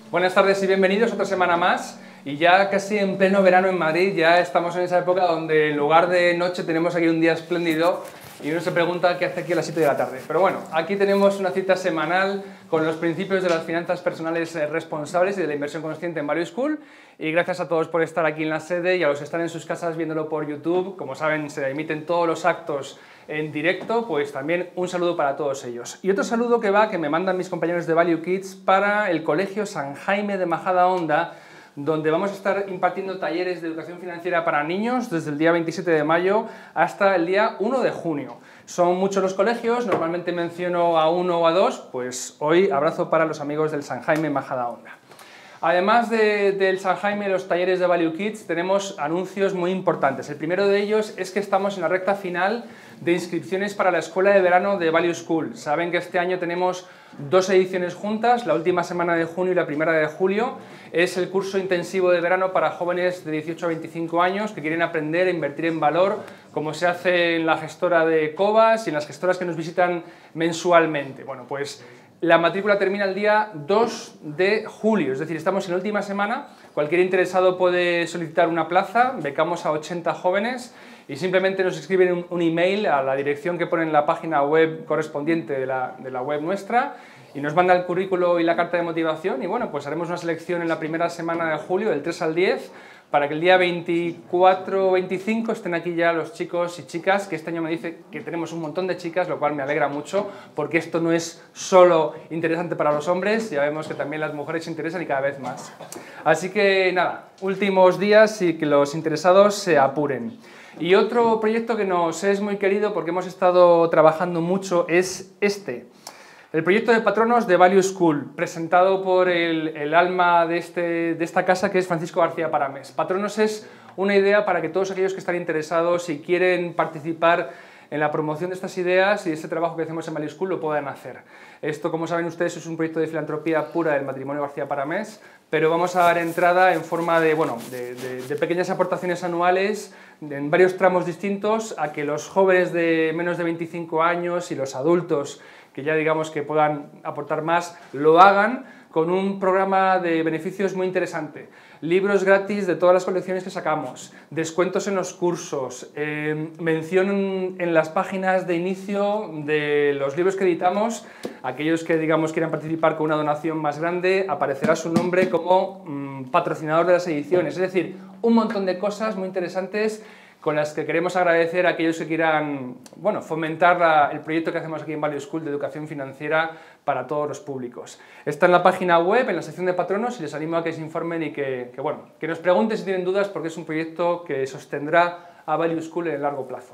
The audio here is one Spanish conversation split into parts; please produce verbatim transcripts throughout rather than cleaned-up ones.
Buenas tardes y bienvenidos otra semana más. Y ya casi en pleno verano en Madrid, ya estamos en esa época donde en lugar de noche tenemos aquí un día espléndido y uno se pregunta qué hace aquí a las siete de la tarde. Pero bueno, aquí tenemos una cita semanal con los principios de las finanzas personales responsables y de la inversión consciente en Value School. Y gracias a todos por estar aquí en la sede y a los que están en sus casas viéndolo por YouTube. Como saben, se emiten todos los actos en directo, pues también un saludo para todos ellos. Y otro saludo que va, que me mandan mis compañeros de Value Kids para el Colegio San Jaime de Majadahonda, donde vamos a estar impartiendo talleres de educación financiera para niños desde el día veintisiete de mayo hasta el día uno de junio. Son muchos los colegios, normalmente menciono a uno o a dos, pues hoy abrazo para los amigos del San Jaime Majadahonda. Además de, del San Jaime y los talleres de Value Kids, tenemos anuncios muy importantes. El primero de ellos es que estamos en la recta final de inscripciones para la Escuela de Verano de Value School. Saben que este año tenemos dos ediciones juntas, la última semana de junio y la primera de julio. Es el curso intensivo de verano para jóvenes de dieciocho a veinticinco años que quieren aprender a invertir en valor, como se hace en la gestora de Cobas y en las gestoras que nos visitan mensualmente. Bueno, pues la matrícula termina el día dos de julio, es decir, estamos en la última semana. Cualquier interesado puede solicitar una plaza, becamos a ochenta jóvenes y simplemente nos escriben un, un email a la dirección que pone en la página web correspondiente de la, de la web nuestra y nos manda el currículo y la carta de motivación y bueno, pues haremos una selección en la primera semana de julio, del tres al diez, para que el día veinticuatro o veinticinco estén aquí ya los chicos y chicas, que este año me dice que tenemos un montón de chicas, lo cual me alegra mucho, porque esto no es solo interesante para los hombres, ya vemos que también las mujeres se interesan y cada vez más. Así que nada, últimos días y que los interesados se apuren. Y otro proyecto que nos es muy querido porque hemos estado trabajando mucho es este. El proyecto de patronos de Value School, presentado por el, el alma de, este, de esta casa, que es Francisco García Parames. Patronos es una idea para que todos aquellos que están interesados y quieren participar en la promoción de estas ideas y de este trabajo que hacemos en Value School lo puedan hacer. Esto, como saben ustedes, es un proyecto de filantropía pura del matrimonio García Parames, pero vamos a dar entrada en forma de, bueno, de, de, de pequeñas aportaciones anuales en varios tramos distintos a que los jóvenes de menos de veinticinco años y los adultos que ya digamos que puedan aportar más, lo hagan con un programa de beneficios muy interesante. Libros gratis de todas las colecciones que sacamos, descuentos en los cursos, eh, mención en, en las páginas de inicio de los libros que editamos. Aquellos que digamos quieran participar con una donación más grande, aparecerá su nombre como mmm, patrocinador de las ediciones. Es decir, un montón de cosas muy interesantes con las que queremos agradecer a aquellos que quieran bueno, fomentar la, el proyecto que hacemos aquí en Value School de educación financiera para todos los públicos. Está en la página web, en la sección de patronos, y les animo a que se informen y que, que, bueno, que nos pregunten si tienen dudas, porque es un proyecto que sostendrá a Value School en el largo plazo.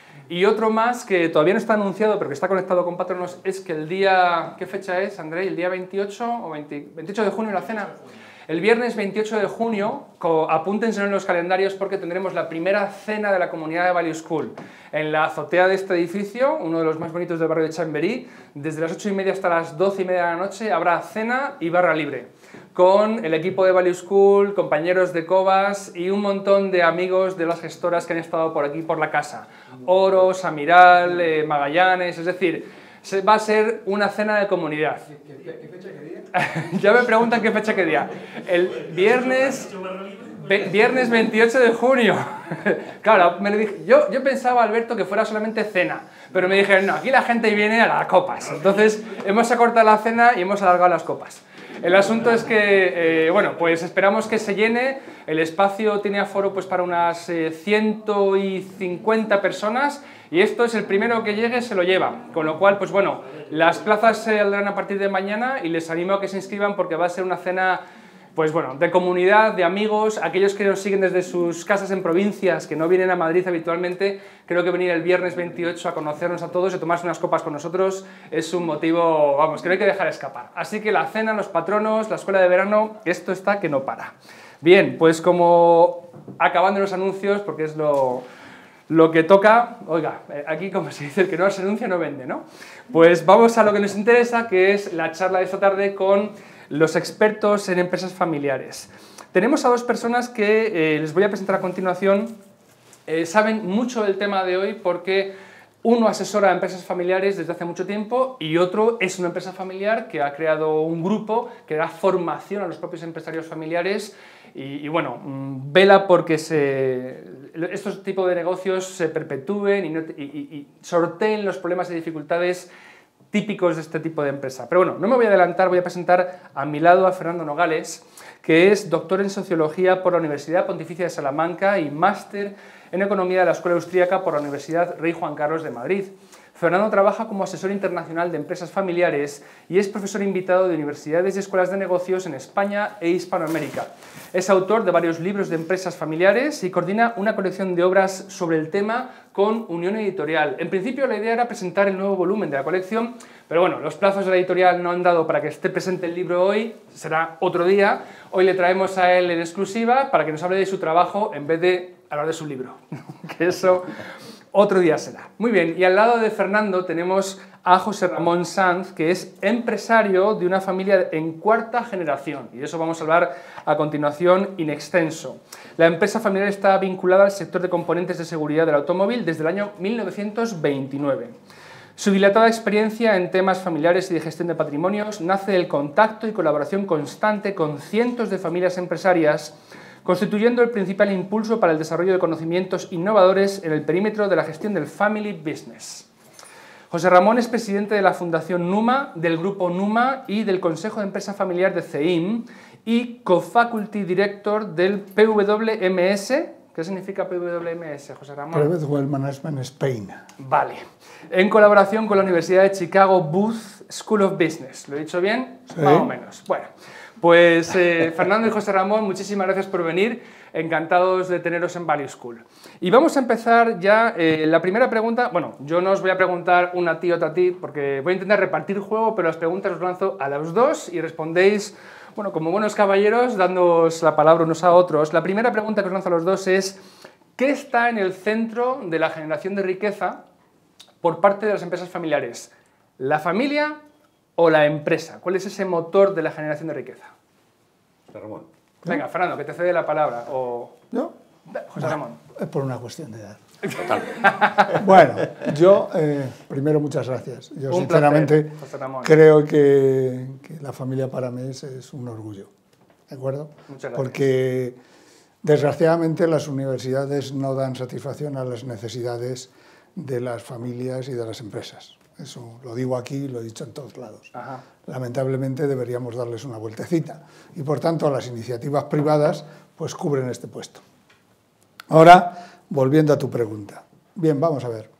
Y otro más que todavía no está anunciado, pero que está conectado con patronos, es que el día... ¿Qué fecha es, André? ¿El día veintiocho o veinte, veintiocho de junio la cena? El viernes veintiocho de junio, apúntense en los calendarios porque tendremos la primera cena de la comunidad de Value School en la azotea de este edificio, uno de los más bonitos del barrio de Chamberí. Desde las ocho y media hasta las doce y media de la noche habrá cena y barra libre con el equipo de Value School, compañeros de Cobas y un montón de amigos de las gestoras que han estado por aquí por la casa. Oros, Amiral, eh, Magallanes, es decir, va a ser una cena de comunidad. ¿Qué, qué, qué fecha, qué día? Ya me preguntan qué fecha, qué día. El viernes, viernes veintiocho de junio. Claro, me lo dije, yo, yo pensaba, Alberto, que fuera solamente cena, pero me dijeron, no, aquí la gente viene a las copas. Entonces hemos acortado la cena y hemos alargado las copas. El asunto es que, eh, bueno, pues esperamos que se llene. El espacio tiene aforo pues, para unas eh, ciento cincuenta personas y esto es el primero que llegue se lo lleva. Con lo cual, pues bueno, las plazas se saldrán a partir de mañana y les animo a que se inscriban porque va a ser una cena pues bueno, de comunidad, de amigos, aquellos que nos siguen desde sus casas en provincias, que no vienen a Madrid habitualmente. Creo que venir el viernes veintiocho a conocernos a todos y tomarse unas copas con nosotros es un motivo, vamos, que no hay que dejar escapar. Así que la cena, los patronos, la escuela de verano, esto está que no para. Bien, pues como acabando los anuncios, porque es lo, lo que toca, oiga, aquí como se dice, el que no se anuncia no vende, ¿no? Pues vamos a lo que nos interesa, que es la charla de esta tarde con los expertos en empresas familiares. Tenemos a dos personas que eh, les voy a presentar a continuación. Eh, saben mucho del tema de hoy porque Uno asesora a empresas familiares desde hace mucho tiempo y otro es una empresa familiar que ha creado un grupo que da formación a los propios empresarios familiares y, y bueno, vela porque se, estos tipos de negocios se perpetúen y, no, y, y sorteen los problemas y dificultades típicos de este tipo de empresa. Pero bueno, no me voy a adelantar, voy a presentar a mi lado a Fernando Nogales, que es doctor en Sociología por la Universidad Pontificia de Salamanca y máster en Economía de la Escuela Austríaca por la Universidad Rey Juan Carlos de Madrid. Fernando trabaja como asesor internacional de empresas familiares y es profesor invitado de universidades y escuelas de negocios en España e Hispanoamérica. Es autor de varios libros de empresas familiares y coordina una colección de obras sobre el tema con Unión Editorial. En principio la idea era presentar el nuevo volumen de la colección, pero bueno, los plazos de la editorial no han dado para que esté presente el libro hoy, será otro día. Hoy le traemos a él en exclusiva para que nos hable de su trabajo en vez de hablar de su libro, que eso otro día será. Muy bien, y al lado de Fernando tenemos a José Ramón Sanz, que es empresario de una familia en cuarta generación, y de eso vamos a hablar a continuación in extenso. La empresa familiar está vinculada al sector de componentes de seguridad del automóvil desde el año mil novecientos veintinueve. Su dilatada experiencia en temas familiares y de gestión de patrimonios nace del contacto y colaboración constante con cientos de familias empresarias, constituyendo el principal impulso para el desarrollo de conocimientos innovadores en el perímetro de la gestión del family business. José Ramón es presidente de la Fundación Numa, del Grupo Numa y del Consejo de Empresa Familiar de C E I M y co-faculty director del P W M S. ¿Qué significa P W M S, José Ramón? Private Wealth Management Spain. Vale. En colaboración con la Universidad de Chicago Booth School of Business. ¿Lo he dicho bien? Sí. Más o menos. Bueno. Pues eh, Fernando y José Ramón, muchísimas gracias por venir, encantados de teneros en Value School. Y vamos a empezar ya, eh, la primera pregunta, bueno, yo no os voy a preguntar una a ti, otra a ti, porque voy a intentar repartir juego, pero las preguntas os lanzo a los dos y respondéis, bueno, como buenos caballeros, dándoos la palabra unos a otros. La primera pregunta que os lanzo a los dos es, ¿qué está en el centro de la generación de riqueza por parte de las empresas familiares? ¿La familia o la empresa? ¿Cuál es ese motor de la generación de riqueza? José Ramón. Venga, Fernando, que te cede la palabra. O... ¿Yo? José Ramón. Es por una cuestión de edad. Total. Bueno, yo, eh, primero, muchas gracias. Yo, Un sinceramente, placer, José Ramón. creo que, que la familia para mí es, es un orgullo. ¿De acuerdo? Muchas gracias. Porque, desgraciadamente, las universidades no dan satisfacción a las necesidades de las familias y de las empresas. Eso lo digo aquí, lo he dicho en todos lados. Ajá. Lamentablemente deberíamos darles una vueltecita y por tanto las iniciativas privadas pues cubren este puesto. Ahora, volviendo a tu pregunta. Bien, vamos a ver.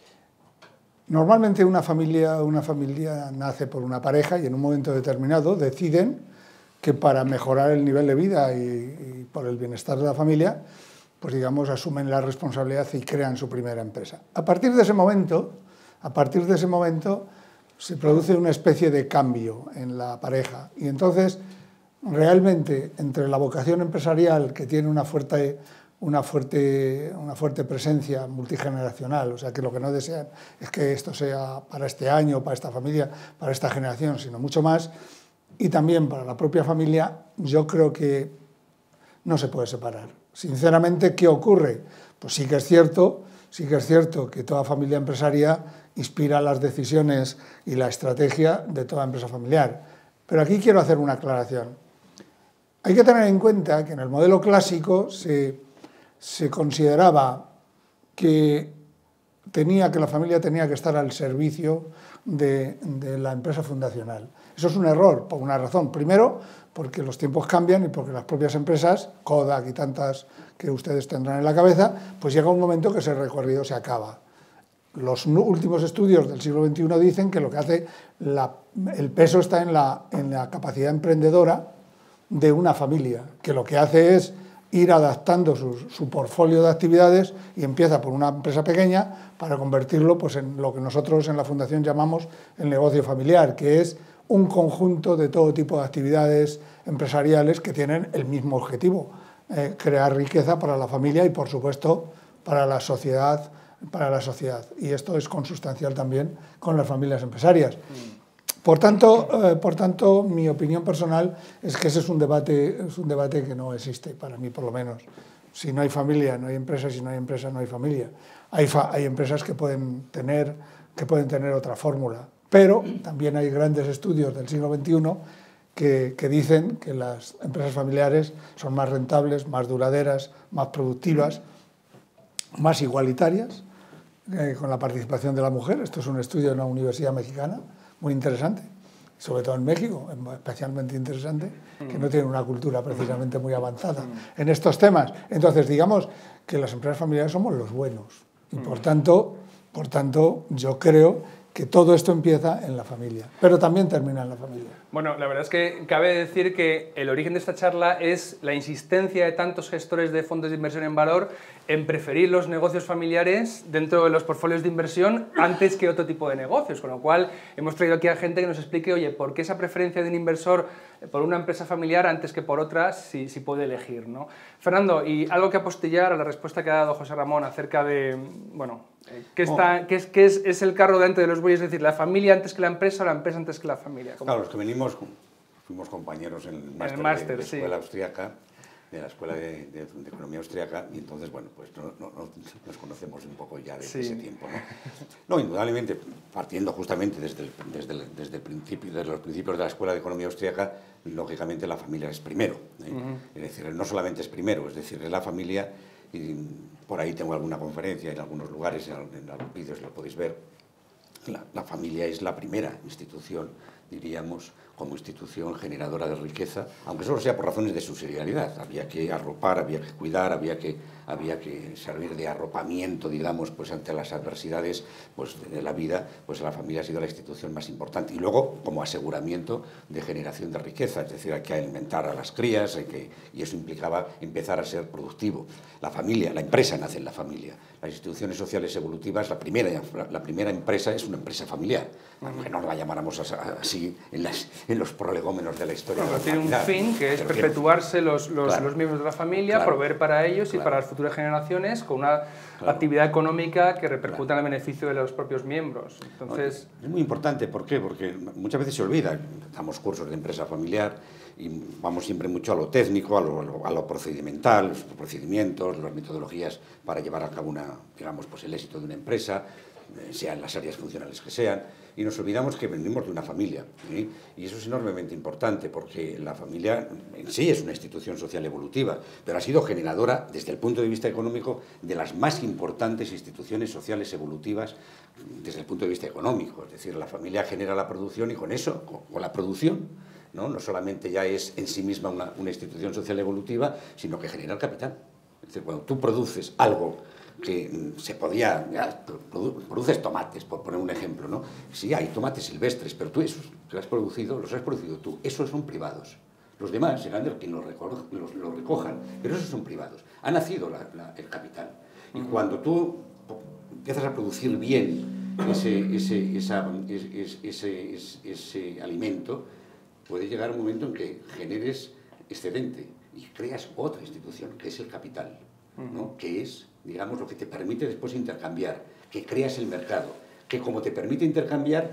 Normalmente una familia, una familia nace por una pareja y en un momento determinado deciden que para mejorar el nivel de vida y, y por el bienestar de la familia, pues digamos asumen la responsabilidad y crean su primera empresa. A partir de ese momento, a partir de ese momento se produce una especie de cambio en la pareja y entonces realmente entre la vocación empresarial que tiene una fuerte, una fuerte, una fuerte presencia multigeneracional, o sea que lo que no desean es que esto sea para este año, para esta familia, para esta generación, sino mucho más, y también para la propia familia, yo creo que no se puede separar. Sinceramente, ¿qué ocurre? Pues sí que es cierto, sí que es cierto que toda familia empresaria inspira las decisiones y la estrategia de toda empresa familiar. Pero aquí quiero hacer una aclaración. Hay que tener en cuenta que en el modelo clásico se, se consideraba que, tenía, que la familia tenía que estar al servicio de, de la empresa fundacional. Eso es un error, por una razón. Primero, porque los tiempos cambian y porque las propias empresas, Kodak y tantas que ustedes tendrán en la cabeza, pues llega un momento que ese recorrido se acaba. Los últimos estudios del siglo veintiuno dicen que lo que hace, la, el peso está en la, en la capacidad emprendedora de una familia, que lo que hace es ir adaptando su, su portfolio de actividades y empieza por una empresa pequeña para convertirlo pues, en lo que nosotros en la Fundación llamamos el negocio familiar, que es un conjunto de todo tipo de actividades empresariales que tienen el mismo objetivo, eh, crear riqueza para la familia y, por supuesto, para la sociedad, para la sociedad. Y esto es consustancial también con las familias empresarias. Por tanto, eh, por tanto, mi opinión personal es que ese es un debate, es un debate que no existe, para mí por lo menos. Si no hay familia, no hay empresa, si no hay empresa, no hay familia. Hay, fa hay empresas que pueden, tener, que pueden tener otra fórmula, pero también hay grandes estudios del siglo veintiuno que, que dicen que las empresas familiares son más rentables, más duraderas, más productivas, más igualitarias, eh, con la participación de la mujer. Esto es un estudio de una universidad mexicana muy interesante, sobre todo en México, especialmente interesante, que no tiene una cultura precisamente muy avanzada en estos temas. Entonces, digamos que las empresas familiares somos los buenos y, por tanto, por tanto, yo creo que todo esto empieza en la familia, pero también termina en la familia. Bueno, la verdad es que cabe decir que el origen de esta charla es la insistencia de tantos gestores de fondos de inversión en valor en preferir los negocios familiares dentro de los portfolios de inversión antes que otro tipo de negocios, con lo cual hemos traído aquí a gente que nos explique, oye, ¿por qué esa preferencia de un inversor por una empresa familiar antes que por otra si, si puede elegir, ¿no? Fernando, y algo que apostillar a la respuesta que ha dado José Ramón acerca de, bueno, ¿qué, está, ¿qué, es, qué es, es el carro delante de los bueyes? Es decir, ¿la familia antes que la empresa o la empresa antes que la familia? ¿Cómo? Claro, los que venimos, fuimos compañeros en el máster, el máster de, de sí. escuela austríaca, de la Escuela de, de, de Economía Austríaca, y entonces, bueno, pues no, no, no, nos conocemos un poco ya desde sí. ese tiempo, ¿no? No, indudablemente, partiendo justamente desde, el, desde, el, desde, el principio, desde los principios de la Escuela de Economía Austríaca, lógicamente la familia es primero, ¿eh? Uh-huh. Es decir, no solamente es primero, es decir, es la familia, y por ahí tengo alguna conferencia en algunos lugares, en, en algunos vídeos lo podéis ver, la, la familia es la primera institución, diríamos, como institución generadora de riqueza, aunque solo sea por razones de subsidiariedad. Había que arropar, había que cuidar, había que, había que servir de arropamiento, digamos, pues ante las adversidades pues, de la vida, pues la familia ha sido la institución más importante. Y luego, como aseguramiento de generación de riqueza, es decir, hay que alimentar a las crías, hay que, y eso implicaba empezar a ser productivo. La familia, la empresa nace en la familia. Las instituciones sociales evolutivas, la primera, la primera empresa es una empresa familiar, aunque no la llamáramos así en, las, en los prolegómenos de la historia. Bueno, de la tiene un fin que es Pero perpetuarse los, los, claro, los miembros de la familia, claro, proveer para ellos claro, y para las futuras generaciones con una claro, actividad económica que repercuta claro, en el beneficio de los propios miembros. Entonces, es muy importante, ¿por qué? Porque muchas veces se olvida, damos cursos de empresa familiar y vamos siempre mucho a lo técnico, a lo, a lo, a lo procedimental, los procedimientos, las metodologías para llevar a cabo una, digamos, pues el éxito de una empresa, sean las áreas funcionales que sean, y nos olvidamos que venimos de una familia, ¿sí? Y eso es enormemente importante porque la familia en sí es una institución social evolutiva, pero ha sido generadora desde el punto de vista económico de las más importantes instituciones sociales evolutivas desde el punto de vista económico, es decir, la familia genera la producción y con eso, con, con la producción, ¿no? No solamente ya es en sí misma una, una institución social evolutiva, sino que genera el capital. Es decir, cuando tú produces algo que se podía, ya, produces tomates, por poner un ejemplo, ¿no? Sí, hay tomates silvestres, pero tú esos que has producido, los has producido tú, esos son privados. Los demás serán de los que los, los, los recojan, pero esos son privados. Ha nacido la, la, el capital. Y cuando tú empiezas a producir bien ese, ese, esa, ese, ese, ese, ese alimento, puede llegar un momento en que generes excedente y creas otra institución, que es el capital, ¿no? Que es, digamos, lo que te permite después intercambiar, que creas el mercado, que como te permite intercambiar,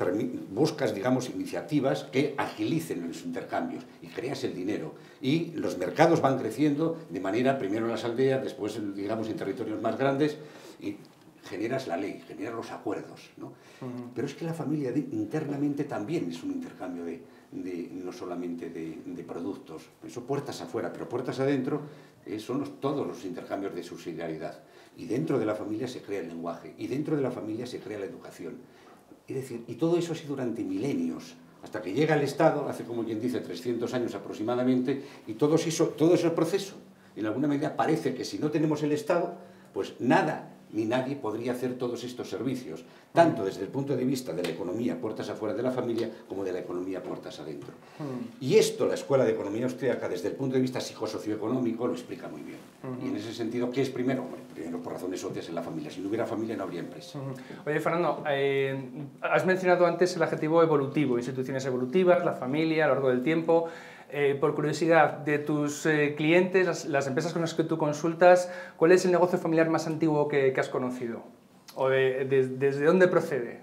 buscas, digamos, iniciativas que agilicen los intercambios y creas el dinero. Y los mercados van creciendo de manera, primero en las aldeas, después, digamos, en territorios más grandes, y generas la ley, generas los acuerdos, ¿no? Uh-huh. Pero es que la familia de, internamente también es un intercambio de, de no solamente de, de productos, eso puertas afuera, pero puertas adentro eh, son los, todos los intercambios de subsidiariedad. Y dentro de la familia se crea el lenguaje, y dentro de la familia se crea la educación. Es decir, y todo eso así durante milenios, hasta que llega el Estado, hace como quien dice trescientos años aproximadamente, y todo eso, todo ese proceso, en alguna medida parece que si no tenemos el Estado, pues nada ni nadie podría hacer todos estos servicios, tanto desde el punto de vista de la economía puertas afuera de la familia, como de la economía puertas adentro. Mm. Y esto la Escuela de Economía Austríaca, desde el punto de vista psicosocioeconómico, lo explica muy bien. Uh-huh. Y en ese sentido, ¿qué es primero? Bueno, primero, por razones obvias, en la familia. Si no hubiera familia, no habría empresa. Uh-huh. Oye, Fernando, eh, has mencionado antes el adjetivo evolutivo, instituciones evolutivas, la familia, a lo largo del tiempo. Eh, por curiosidad, de tus eh, clientes, las, las empresas con las que tú consultas, ¿cuál es el negocio familiar más antiguo que, que has conocido? ¿O de, de, desde dónde procede?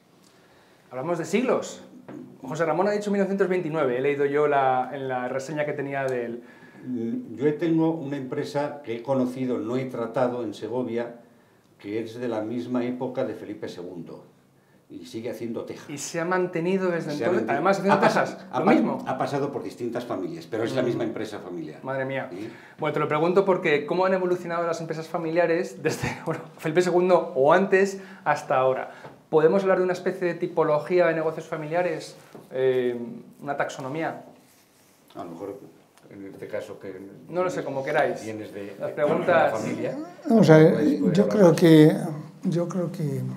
Hablamos de siglos. José Ramón ha dicho mil novecientos veintinueve, he leído yo la, en la reseña que tenía del, Yo tengo una empresa que he conocido, no he tratado en Segovia, que es de la misma época de Felipe segundo y sigue haciendo teja. Y se ha mantenido desde Se entonces, ha además haciendo ha pasado, tejas, ha lo pa- mismo. Ha pasado por distintas familias, pero es la misma empresa familiar. Madre mía. ¿Sí? Bueno, te lo pregunto porque cómo han evolucionado las empresas familiares desde bueno, Felipe segundo o antes hasta ahora. ¿Podemos hablar de una especie de tipología de negocios familiares? Eh, ¿Una taxonomía? A lo mejor, en este caso, que... No lo sé, como queráis. Vienes de, Las de preguntas... la familia. Vamos a ver, Puedes- puedes yo hablar creo más. que, yo creo que, eh,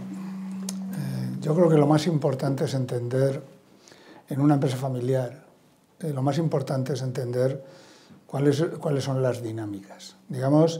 yo creo que lo más importante es entender, en una empresa familiar, eh, lo más importante es entender cuáles, cuáles son las dinámicas. Digamos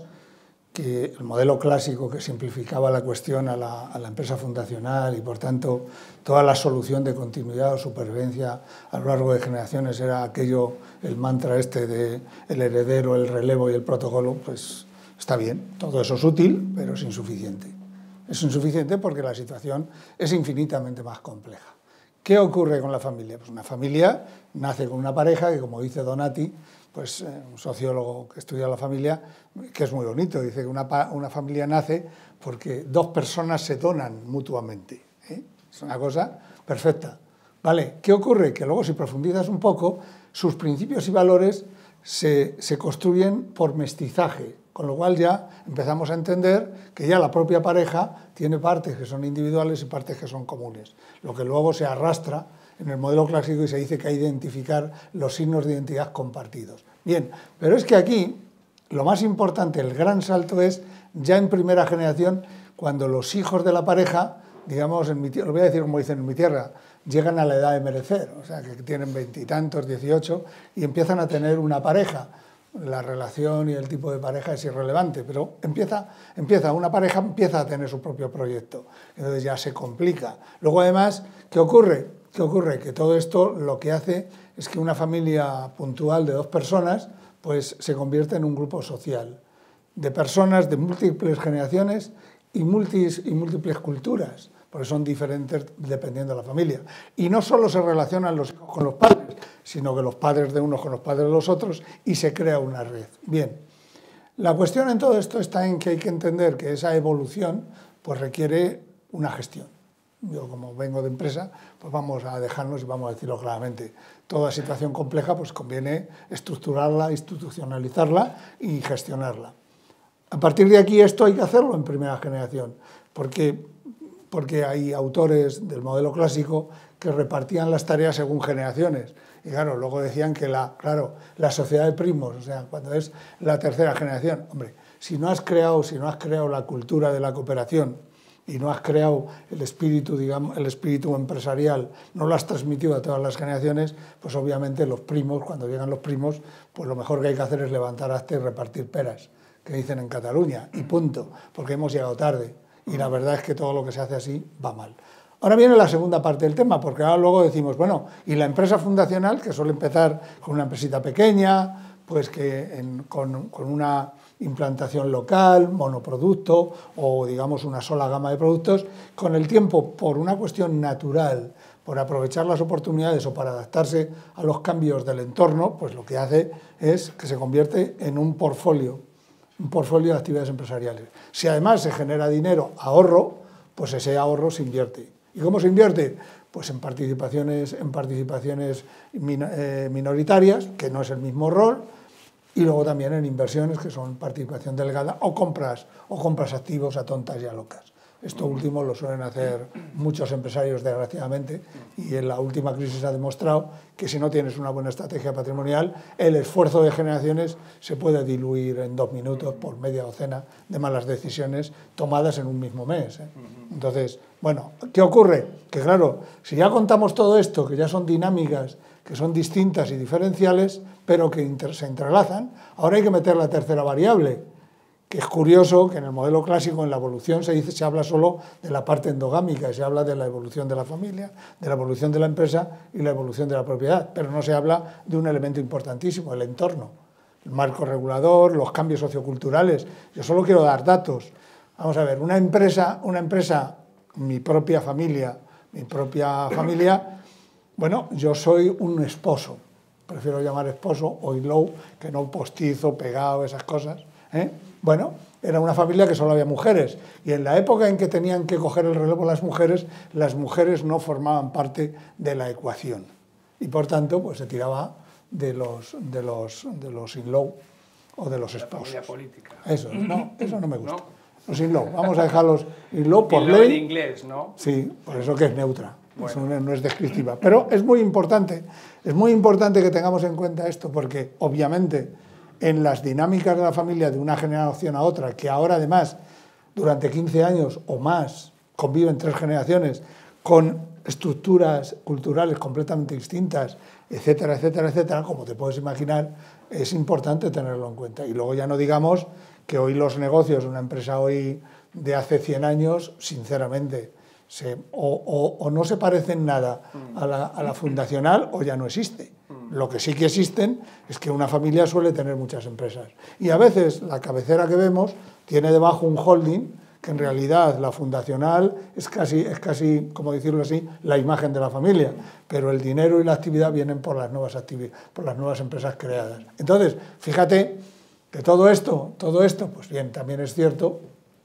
que el modelo clásico que simplificaba la cuestión a la, a la empresa fundacional y, por tanto, toda la solución de continuidad o supervivencia a lo largo de generaciones era aquello, el mantra este de el heredero, el relevo y el protocolo, pues está bien, todo eso es útil, pero es insuficiente. Es insuficiente porque la situación es infinitamente más compleja. ¿Qué ocurre con la familia? Pues una familia nace con una pareja que, como dice Donati, pues eh, un sociólogo que estudia la familia, que es muy bonito, dice que una, una familia nace porque dos personas se donan mutuamente. ¿eh? Es una cosa perfecta. ¿Vale? ¿Qué ocurre? Que luego, si profundizas un poco, sus principios y valores se, se construyen por mestizaje, con lo cual ya empezamos a entender que ya la propia pareja tiene partes que son individuales y partes que son comunes, lo que luego se arrastra en el modelo clásico y se dice que hay que identificar los signos de identidad compartidos. Bien, pero es que aquí lo más importante, el gran salto es ya en primera generación, cuando los hijos de la pareja, digamos, en mi, lo voy a decir como dicen en mi tierra, llegan a la edad de merecer, o sea, que tienen veintitantos, dieciocho, y empiezan a tener una pareja. La relación y el tipo de pareja es irrelevante, pero empieza, empieza, una pareja empieza a tener su propio proyecto, entonces ya se complica. Luego, además, ¿qué ocurre? ¿Qué ocurre? Que todo esto lo que hace es que una familia puntual de dos personas pues, se convierte en un grupo social, de personas de múltiples generaciones y, multis, y múltiples culturas, porque son diferentes dependiendo de la familia. Y no solo se relacionan los hijos con los padres, sino que los padres de unos con los padres de los otros y se crea una red. Bien, la cuestión en todo esto está en que hay que entender que esa evolución pues, requiere una gestión. Yo, como vengo de empresa, pues vamos a dejarnos y vamos a decirlo claramente. Toda situación compleja pues conviene estructurarla, institucionalizarla y gestionarla. A partir de aquí esto hay que hacerlo en primera generación, porque, porque hay autores del modelo clásico que repartían las tareas según generaciones. Y claro, luego decían que la, claro, la sociedad de primos, o sea, cuando es la tercera generación, hombre, si no has creado, si no has creado la cultura de la cooperación, y no has creado el espíritu, digamos, el espíritu empresarial, no lo has transmitido a todas las generaciones, pues obviamente los primos, cuando llegan los primos, pues lo mejor que hay que hacer es levantar acta y repartir peras, que dicen en Cataluña, y punto, porque hemos llegado tarde. Y la verdad es que todo lo que se hace así va mal. Ahora viene la segunda parte del tema, porque ahora luego decimos, bueno, y la empresa fundacional, que suele empezar con una empresita pequeña, pues que en, con, con una implantación local, monoproducto o digamos una sola gama de productos, con el tiempo, por una cuestión natural, por aprovechar las oportunidades o para adaptarse a los cambios del entorno, pues lo que hace es que se convierte en un portfolio, un portfolio de actividades empresariales. Si además se genera dinero, ahorro, pues ese ahorro se invierte. ¿Y cómo se invierte? Pues en participaciones, en participaciones minoritarias, que no es el mismo rol, y luego también en inversiones, que son participación delegada, o compras, o compras activos a tontas y a locas. Esto último lo suelen hacer muchos empresarios, desgraciadamente, y en la última crisis ha demostrado que si no tienes una buena estrategia patrimonial, el esfuerzo de generaciones se puede diluir en dos minutos por media docena de malas decisiones tomadas en un mismo mes. ¿eh? Entonces, bueno, ¿qué ocurre? Que claro, si ya contamos todo esto, que ya son dinámicas, que son distintas y diferenciales, pero que inter- se entrelazan, ahora hay que meter la tercera variable, que es curioso que en el modelo clásico, en la evolución, se dice, se habla solo de la parte endogámica, se habla de la evolución de la familia, de la evolución de la empresa y la evolución de la propiedad, pero no se habla de un elemento importantísimo, el entorno, el marco regulador, los cambios socioculturales. Yo solo quiero dar datos. Vamos a ver, una empresa, una empresa, mi propia familia, mi propia familia, bueno, yo soy un esposo, prefiero llamar esposo o in-law, que no postizo, pegado, esas cosas, ¿eh? Bueno, era una familia que solo había mujeres, y en la época en que tenían que coger el relevo las mujeres, las mujeres no formaban parte de la ecuación, y por tanto pues se tiraba de los, de los, de los in-law o de los esposos. La familia política. Eso, no, eso no me gusta. ¿No? Los in-law, vamos a dejarlos in-law por in-law ley. en inglés, ¿no? Sí, por eso que es neutra, Bueno. eso no es descriptiva. Pero es muy importante, es muy importante que tengamos en cuenta esto, porque obviamente en las dinámicas de la familia de una generación a otra, que ahora además durante quince años o más conviven tres generaciones con estructuras culturales completamente distintas, etcétera, etcétera, etcétera, como te puedes imaginar, es importante tenerlo en cuenta. Y luego ya no digamos que hoy los negocios, una empresa hoy de hace cien años, sinceramente, se, o, o, o no se parecen nada a la, a la fundacional o ya no existe. Lo que sí que existen es que una familia suele tener muchas empresas. Y a veces la cabecera que vemos tiene debajo un holding, que en realidad la fundacional es casi, es casi, como decirlo así, la imagen de la familia, pero el dinero y la actividad vienen por las nuevas, por las nuevas empresas creadas. Entonces, fíjate que todo esto, todo esto, pues bien, también es cierto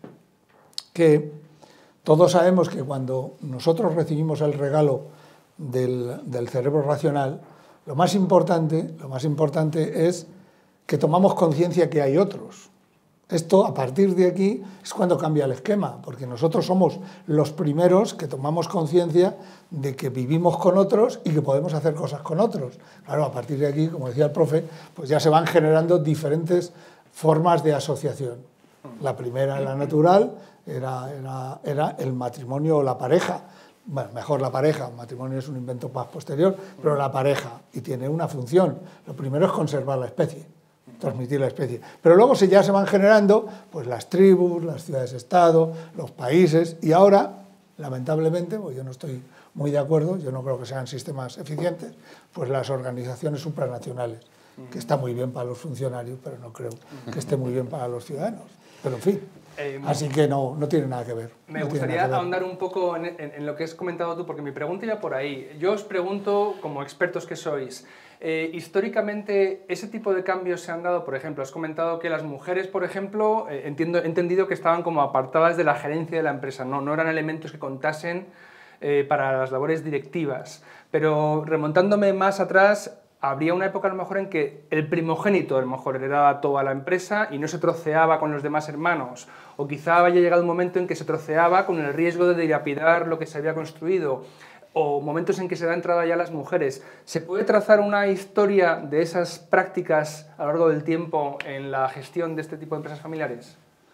que todos sabemos que cuando nosotros recibimos el regalo del, del cerebro racional, lo más importante, lo más importante es que tomamos conciencia que hay otros. Esto, a partir de aquí, es cuando cambia el esquema, porque nosotros somos los primeros que tomamos conciencia de que vivimos con otros y que podemos hacer cosas con otros. Claro, a partir de aquí, como decía el profe, pues ya se van generando diferentes formas de asociación. La primera, la natural, era, era, era el matrimonio o la pareja. Bueno, mejor la pareja, el matrimonio es un invento más posterior, pero la pareja, y tiene una función. Lo primero es conservar la especie, transmitir la especie. Pero luego se, ya se van generando pues, las tribus, las ciudades-estado, los países, y ahora, lamentablemente, pues yo no estoy muy de acuerdo, yo no creo que sean sistemas eficientes, pues las organizaciones supranacionales, que está muy bien para los funcionarios, pero no creo que esté muy bien para los ciudadanos. Pero en fin, eh, así que no, no tiene nada que ver. Me no gustaría ahondar un poco en, en, en lo que has comentado tú, porque mi pregunta iba por ahí. Yo os pregunto, como expertos que sois, eh, históricamente, ¿ese tipo de cambios se han dado? Por ejemplo, has comentado que las mujeres, por ejemplo, eh, entiendo, he entendido que estaban como apartadas de la gerencia de la empresa, no, no eran elementos que contasen eh, para las labores directivas. Pero remontándome más atrás, habría una época a lo mejor en que el primogénito a lo mejor heredaba toda la empresa y no se troceaba con los demás hermanos, o quizá haya llegado un momento en que se troceaba con el riesgo de dilapidar lo que se había construido, o momentos en que se da entrada ya a las mujeres. ¿Se puede trazar una historia de esas prácticas a lo largo del tiempo en la gestión de este tipo de empresas familiares?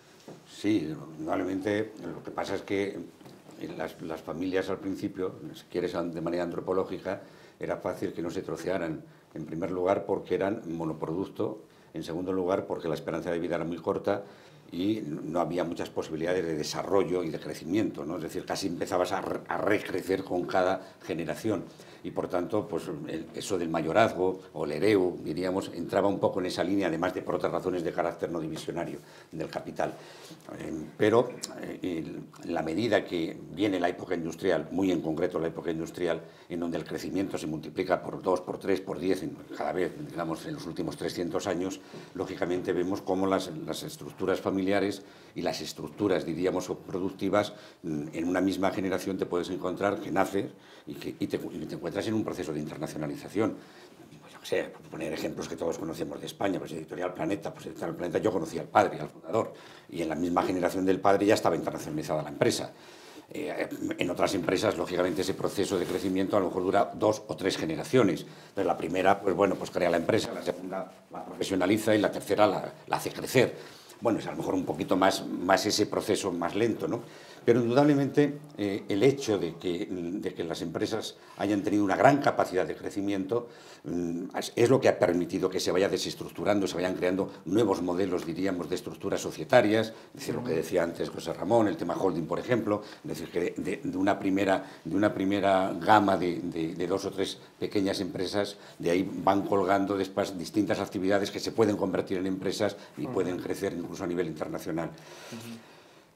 Sí, probablemente. Lo que pasa es que las, las familias al principio, si quieres de manera antropológica, era fácil que no se trocearan, en primer lugar porque eran monoproducto, en segundo lugar porque la esperanza de vida era muy corta y no había muchas posibilidades de desarrollo y de crecimiento, ¿no? Es decir, casi empezabas a, re a recrecer con cada generación y por tanto pues, el, eso del mayorazgo o el hereu, diríamos, entraba un poco en esa línea, además de por otras razones de carácter no divisionario del capital. Eh, pero eh, en la medida que viene la época industrial, muy en concreto la época industrial, en donde el crecimiento se multiplica por dos, por tres, por diez, cada vez, digamos, en los últimos trescientos años, lógicamente vemos cómo las, las estructuras familiares y las estructuras, diríamos, productivas, en una misma generación te puedes encontrar que naces y, que, y, te, y te encuentras en un proceso de internacionalización. Pues yo qué sé, por poner ejemplos que todos conocemos de España, pues Editorial Planeta, pues Editorial Planeta yo conocí al padre, al fundador, y en la misma generación del padre ya estaba internacionalizada la empresa. Eh, en otras empresas, lógicamente, ese proceso de crecimiento a lo mejor dura dos o tres generaciones. Entonces, la primera, pues bueno, pues crea la empresa, la segunda la profesionaliza y la tercera la, la hace crecer. Bueno, es a lo mejor un poquito más, más ese proceso más lento, ¿no? Pero indudablemente eh, el hecho de que, de que las empresas hayan tenido una gran capacidad de crecimiento mm, es lo que ha permitido que se vaya desestructurando, se vayan creando nuevos modelos, diríamos, de estructuras societarias, es decir, lo que decía antes José Ramón, el tema holding, por ejemplo, es decir, que de, de, una, primera, de una primera gama de, de, de dos o tres pequeñas empresas, de ahí van colgando después distintas actividades que se pueden convertir en empresas y pueden crecer incluso a nivel internacional.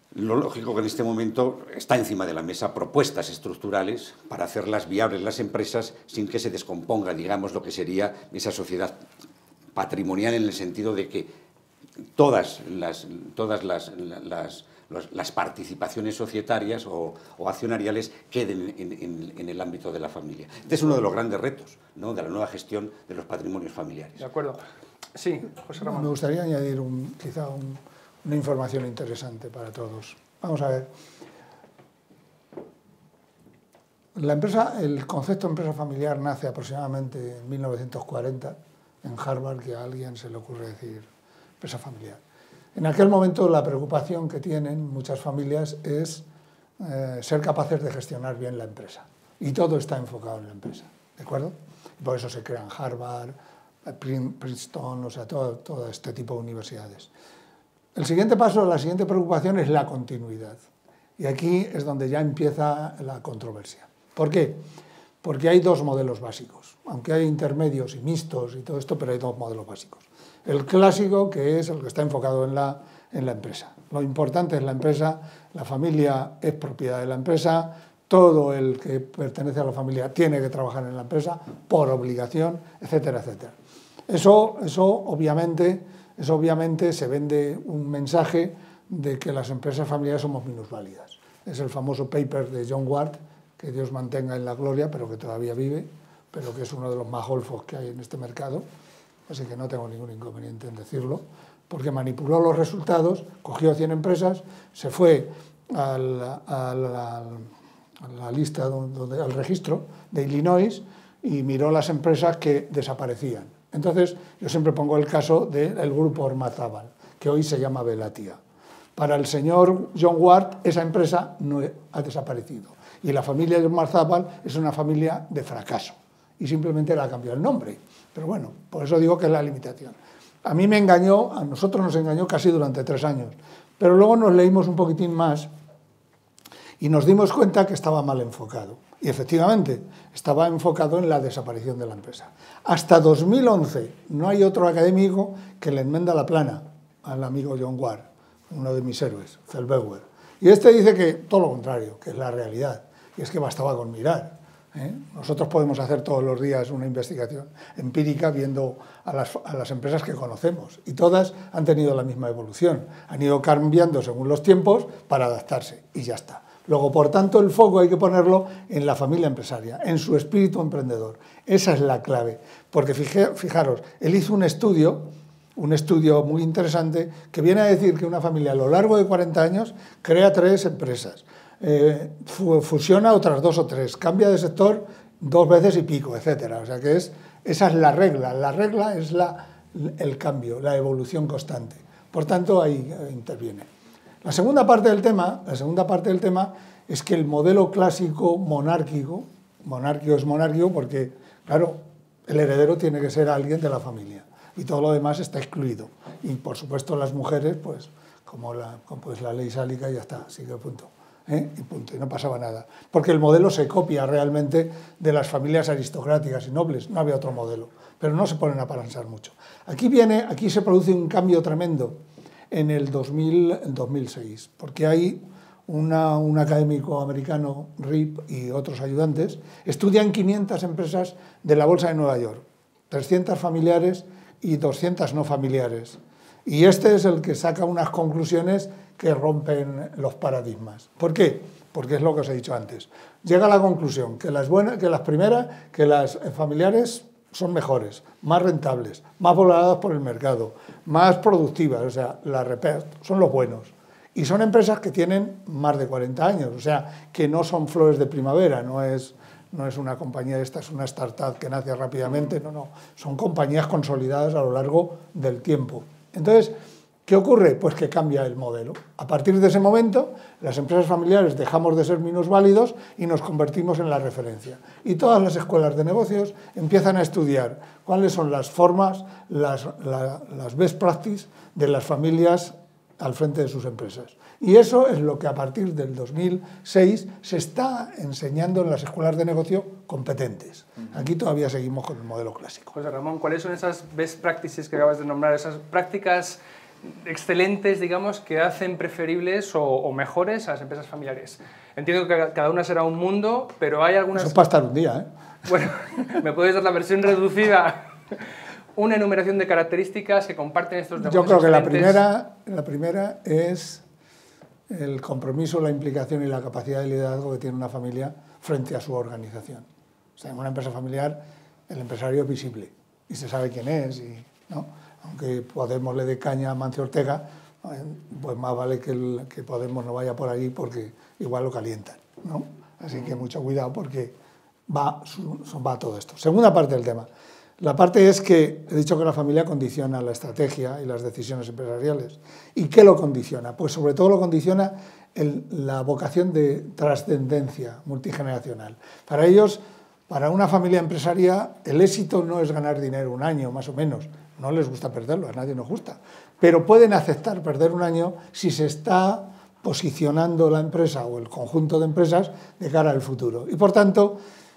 Lo lógico que en este momento está encima de la mesa propuestas estructurales para hacerlas viables las empresas sin que se descomponga, digamos, lo que sería esa sociedad patrimonial, en el sentido de que todas las, todas las, las, las, las participaciones societarias o, o accionariales queden en, en, en el ámbito de la familia. Este es uno de los grandes retos, ¿no?, de la nueva gestión de los patrimonios familiares. De acuerdo. Sí, José Ramón. Me gustaría añadir un, quizá un, una información interesante para todos. Vamos a ver. La empresa, el concepto de empresa familiar nace aproximadamente en mil novecientos cuarenta en Harvard, que a alguien se le ocurre decir empresa familiar. En aquel momento la preocupación que tienen muchas familias es eh, ser capaces de gestionar bien la empresa. Y todo está enfocado en la empresa, ¿de acuerdo? Y por eso se crean Harvard, Princeton, o sea, todo, todo este tipo de universidades. El siguiente paso, la siguiente preocupación es la continuidad. Y aquí es donde ya empieza la controversia. ¿Por qué? Porque hay dos modelos básicos, aunque hay intermedios y mixtos y todo esto, pero hay dos modelos básicos. El clásico, que es el que está enfocado en la, en la empresa. Lo importante es la empresa, la familia es propiedad de la empresa, todo el que pertenece a la familia tiene que trabajar en la empresa por obligación, etcétera, etcétera. Eso, eso, obviamente, eso obviamente se vende un mensaje de que las empresas familiares somos minusválidas. Es el famoso paper de John Ward, que Dios mantenga en la gloria, pero que todavía vive, pero que es uno de los más golfos que hay en este mercado, así que no tengo ningún inconveniente en decirlo, porque manipuló los resultados, cogió cien empresas, se fue al, al, al, a la lista, donde, al registro de Illinois y miró las empresas que desaparecían. Entonces, yo siempre pongo el caso del grupo Ormazábal, que hoy se llama Velatia. Para el señor John Ward, esa empresa no ha desaparecido. Y la familia de Ormazábal es una familia de fracaso. Y simplemente le ha cambiado el nombre. Pero bueno, por eso digo que es la limitación. A mí me engañó, a nosotros nos engañó casi durante tres años. Pero luego nos leímos un poquitín más y nos dimos cuenta que estaba mal enfocado. Y efectivamente, estaba enfocado en la desaparición de la empresa. Hasta dos mil once no hay otro académico que le enmenda la plana al amigo John Ward, uno de mis héroes, Zellweger. Y este dice que todo lo contrario, que es la realidad. Y es que bastaba con mirar. ¿eh? Nosotros podemos hacer todos los días una investigación empírica viendo a las, a las empresas que conocemos. Y todas han tenido la misma evolución. Han ido cambiando según los tiempos para adaptarse. Y ya está. Luego, por tanto, el foco hay que ponerlo en la familia empresaria, en su espíritu emprendedor. Esa es la clave. Porque fije, fijaros, él hizo un estudio, un estudio muy interesante, que viene a decir que una familia a lo largo de cuarenta años crea tres empresas, eh, fusiona otras dos o tres, cambia de sector dos veces y pico, etcétera. O sea que es, esa es la regla. La regla es la, el cambio, la evolución constante. Por tanto, ahí interviene. La segunda parte del tema, la segunda parte del tema es que el modelo clásico monárquico, monárquico es monárquico porque, claro, el heredero tiene que ser alguien de la familia y todo lo demás está excluido. Y, por supuesto, las mujeres, pues, como la, como pues, la ley sálica, ya está, sigue punto. ¿eh? Y punto, y no pasaba nada. Porque el modelo se copia realmente de las familias aristocráticas y nobles, no había otro modelo, pero no se ponen a pensar mucho. Aquí viene, aquí se produce un cambio tremendo en el dos mil, dos mil seis, porque hay una, un académico americano, Rip, y otros ayudantes, estudian quinientas empresas de la Bolsa de Nueva York, trescientas familiares y doscientas no familiares. Y este es el que saca unas conclusiones que rompen los paradigmas. ¿Por qué? Porque es lo que os he dicho antes. Llega a la conclusión que las, buenas, que las primeras, que las familiares son mejores, más rentables, más valoradas por el mercado, más productivas, o sea, la repert, son los buenos. Y son empresas que tienen más de cuarenta años, o sea, que no son flores de primavera, no es, no es una compañía, esta es una startup que nace rápidamente, no, no, son compañías consolidadas a lo largo del tiempo. Entonces, ¿qué ocurre? Pues que cambia el modelo. A partir de ese momento, las empresas familiares dejamos de ser minusválidos y nos convertimos en la referencia. Y todas las escuelas de negocios empiezan a estudiar cuáles son las formas, las, la, las best practices de las familias al frente de sus empresas. Y eso es lo que a partir del dos mil seis se está enseñando en las escuelas de negocio competentes. Aquí todavía seguimos con el modelo clásico. José Ramón, ¿cuáles son esas best practices que acabas de nombrar, esas prácticas excelentes, digamos, que hacen preferibles o, o mejores a las empresas familiares. Entiendo que cada una será un mundo, pero hay algunas... Eso para estar un día, ¿eh? Bueno, ¿me puedes dar la versión reducida? Una enumeración de características que comparten estos negocios. Yo creo que la excelentes. primera, la primera es el compromiso, la implicación y la capacidad de liderazgo que tiene una familia frente a su organización. O sea, en una empresa familiar el empresario es visible y se sabe quién es, y, ¿no? Aunque Podemos le dé caña a Mancio Ortega, pues más vale que, el, que Podemos no vaya por allí porque igual lo calientan, ¿no? Así que mucho cuidado porque va, va todo esto. Segunda parte del tema. La parte es que he dicho que la familia condiciona la estrategia y las decisiones empresariales. ¿Y qué lo condiciona? Pues sobre todo lo condiciona el, la vocación de trascendencia multigeneracional. Para ellos, para una familia empresaria, el éxito no es ganar dinero un año, más o menos. No les gusta perderlo, a nadie nos gusta. Pero pueden aceptar perder un año si se está posicionando la empresa o el conjunto de empresas de cara al futuro. Y por tanto,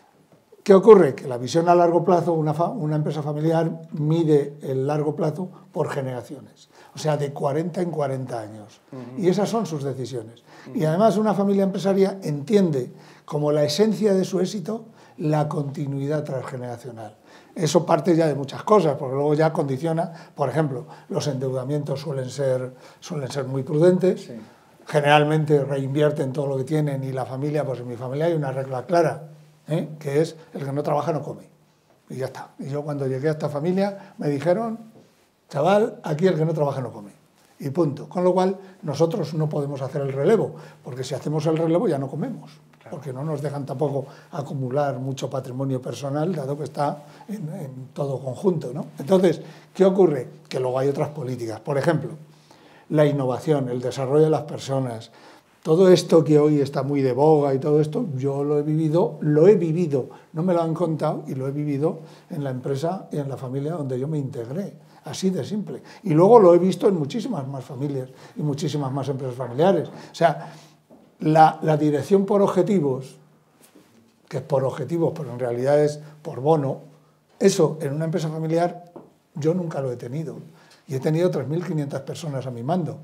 ¿qué ocurre? Que la visión a largo plazo, una, una empresa familiar mide el largo plazo por generaciones, o sea, de cuarenta en cuarenta años. Uh-huh. Y esas son sus decisiones. Uh-huh. Y además una familia empresaria entiende como la esencia de su éxito la continuidad transgeneracional. Eso parte ya de muchas cosas, porque luego ya condiciona, por ejemplo, los endeudamientos suelen ser, suelen ser muy prudentes, sí. Generalmente reinvierten todo lo que tienen y la familia, pues en mi familia hay una regla clara, ¿eh? Que es el que no trabaja no come. Y ya está. Y yo cuando llegué a esta familia me dijeron, chaval, aquí el que no trabaja no come. Y punto. Con lo cual nosotros no podemos hacer el relevo, porque si hacemos el relevo ya no comemos, claro. Porque no nos dejan tampoco acumular mucho patrimonio personal, dado que está en, en todo conjunto, ¿no? Entonces, ¿qué ocurre? Que luego hay otras políticas. Por ejemplo, la innovación, el desarrollo de las personas. Todo esto que hoy está muy de boga y todo esto, yo lo he vivido, lo he vivido, no me lo han contado y lo he vivido en la empresa y en la familia donde yo me integré, así de simple. Y luego lo he visto en muchísimas más familias y muchísimas más empresas familiares. O sea, la, la dirección por objetivos, que es por objetivos, pero en realidad es por bono, eso en una empresa familiar yo nunca lo he tenido. Y he tenido tres mil quinientas personas a mi mando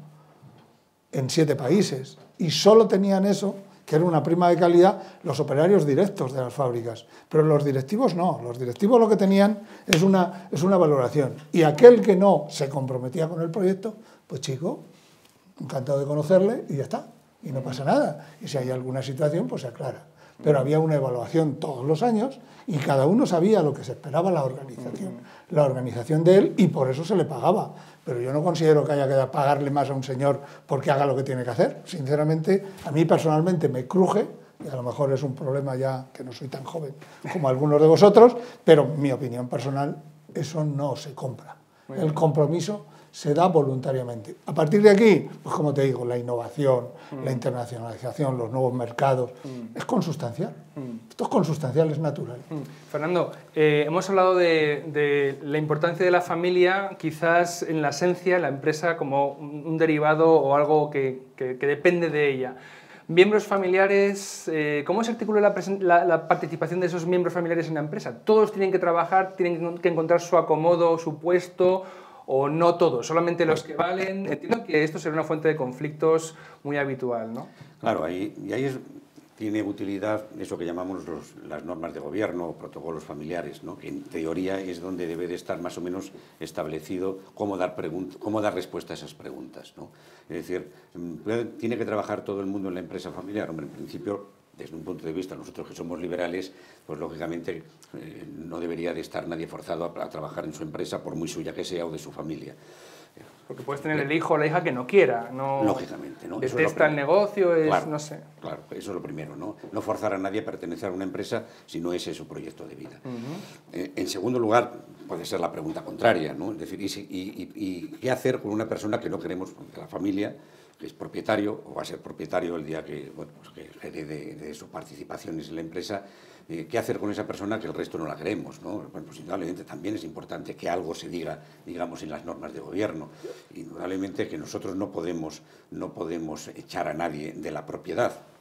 en siete países, y solo tenían eso, que era una prima de calidad, los operarios directos de las fábricas, pero los directivos no, los directivos lo que tenían es una, es una valoración, y aquel que no se comprometía con el proyecto, pues chico, encantado de conocerle y ya está, y no pasa nada, y si hay alguna situación pues se aclara, pero había una evaluación todos los años y cada uno sabía lo que se esperaba la organización, la organización de él, y por eso se le pagaba. Pero yo no considero que haya que pagarle más a un señor porque haga lo que tiene que hacer. Sinceramente, a mí personalmente me cruje, y a lo mejor es un problema ya que no soy tan joven como algunos de vosotros, pero mi opinión personal, eso no se compra. El compromiso se da voluntariamente. A partir de aquí, pues como te digo, la innovación, mm. la internacionalización, los nuevos mercados, mm. es consustancial. Mm. Esto es consustancial, es natural. Mm. Fernando, eh, hemos hablado de, de la importancia de la familia, quizás en la esencia, la empresa como un derivado o algo que, que, que depende de ella. Miembros familiares, eh, ¿cómo se articula la, la, la participación de esos miembros familiares en la empresa? ¿Todos tienen que trabajar, tienen que encontrar su acomodo, su puesto, o no todos, solamente los que valen? Entiendo que esto será una fuente de conflictos muy habitual, ¿no? Claro, ahí, y ahí es, tiene utilidad eso que llamamos los, las normas de gobierno, protocolos familiares, ¿no? Que en teoría es donde debe de estar más o menos establecido cómo dar, cómo dar respuesta a esas preguntas, ¿no? Es decir, ¿tiene que trabajar todo el mundo en la empresa familiar? Hombre, en principio, desde un punto de vista, nosotros que somos liberales, pues lógicamente eh, no debería de estar nadie forzado a, a trabajar en su empresa, por muy suya que sea o de su familia. Porque puedes tener el hijo o la hija que no quiera, no lógicamente, ¿no? Detesta el negocio, es, claro, no sé. Claro, eso es lo primero, ¿no? No forzar a nadie a pertenecer a una empresa si no ese es su proyecto de vida. Uh-huh. eh, en segundo lugar, puede ser la pregunta contraria, ¿no? Es decir, ¿y, y, y, y qué hacer con una persona que no queremos, de la familia, que es propietario o va a ser propietario el día que, bueno, pues que herede de, de sus participaciones en la empresa? Eh, ¿Qué hacer con esa persona que el resto no la queremos, ¿no? Bueno, pues indudablemente también es importante que algo se diga, digamos, en las normas de gobierno. Indudablemente que nosotros no podemos, no podemos echar a nadie de la propiedad.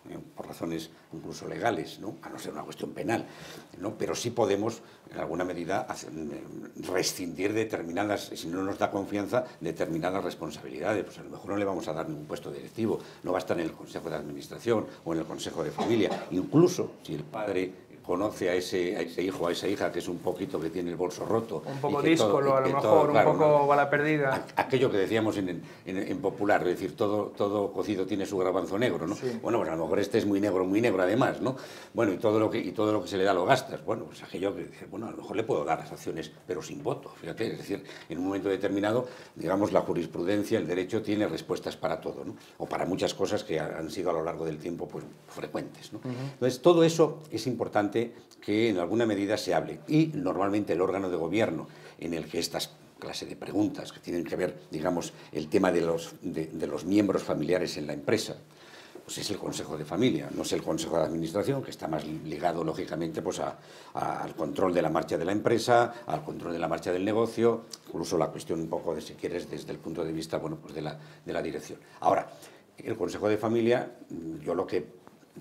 eh, por razones incluso legales, ¿no? A no ser una cuestión penal, ¿no? Pero sí podemos, en alguna medida, hacer, rescindir determinadas, si no nos da confianza, determinadas responsabilidades. Pues a lo mejor no le vamos a dar ningún puesto directivo, no va a estar en el Consejo de Administración o en el Consejo de Familia. Incluso si el padre conoce a ese, a ese hijo, a esa hija que es un poquito que tiene el bolso roto. Un poco díscolo, a lo mejor, todo, claro, un poco ¿no? bala perdida. Aquello que decíamos en, en, en popular, es decir, todo, todo cocido tiene su garbanzo negro, ¿no? Sí. Bueno, pues a lo mejor este es muy negro, muy negro además, ¿no? Bueno, y todo lo que, y todo lo que se le da lo gastas. Bueno, pues aquello que dice, bueno, a lo mejor le puedo dar las acciones, pero sin voto, fíjate, es decir, en un momento determinado, digamos, la jurisprudencia, el derecho tiene respuestas para todo, ¿no? O para muchas cosas que han sido a lo largo del tiempo, pues, frecuentes, ¿no? Uh-huh. Entonces, todo eso es importante que en alguna medida se hable. Y normalmente el órgano de gobierno en el que estas clase de preguntas que tienen que ver, digamos, el tema de los, de, de los miembros familiares en la empresa, pues es el Consejo de Familia, no es el Consejo de Administración, que está más ligado, lógicamente, pues a, a, al control de la marcha de la empresa, al control de la marcha del negocio, incluso la cuestión un poco de, si quieres, desde el punto de vista, bueno, pues de la, de la dirección. Ahora, el Consejo de Familia, yo lo que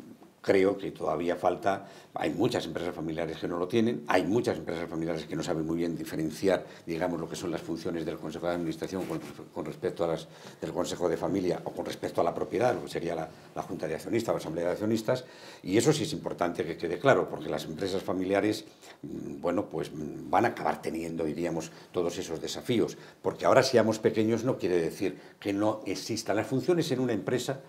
creo que todavía falta, hay muchas empresas familiares que no lo tienen, hay muchas empresas familiares que no saben muy bien diferenciar, digamos, lo que son las funciones del Consejo de Administración con, con respecto a las del Consejo de Familia o con respecto a la propiedad, lo que sería la, la Junta de Accionistas o la Asamblea de Accionistas, y eso sí es importante que quede claro, porque las empresas familiares, bueno, pues van a acabar teniendo, diríamos, todos esos desafíos, porque ahora seamos pequeños no quiere decir que no existan. Las funciones en una empresa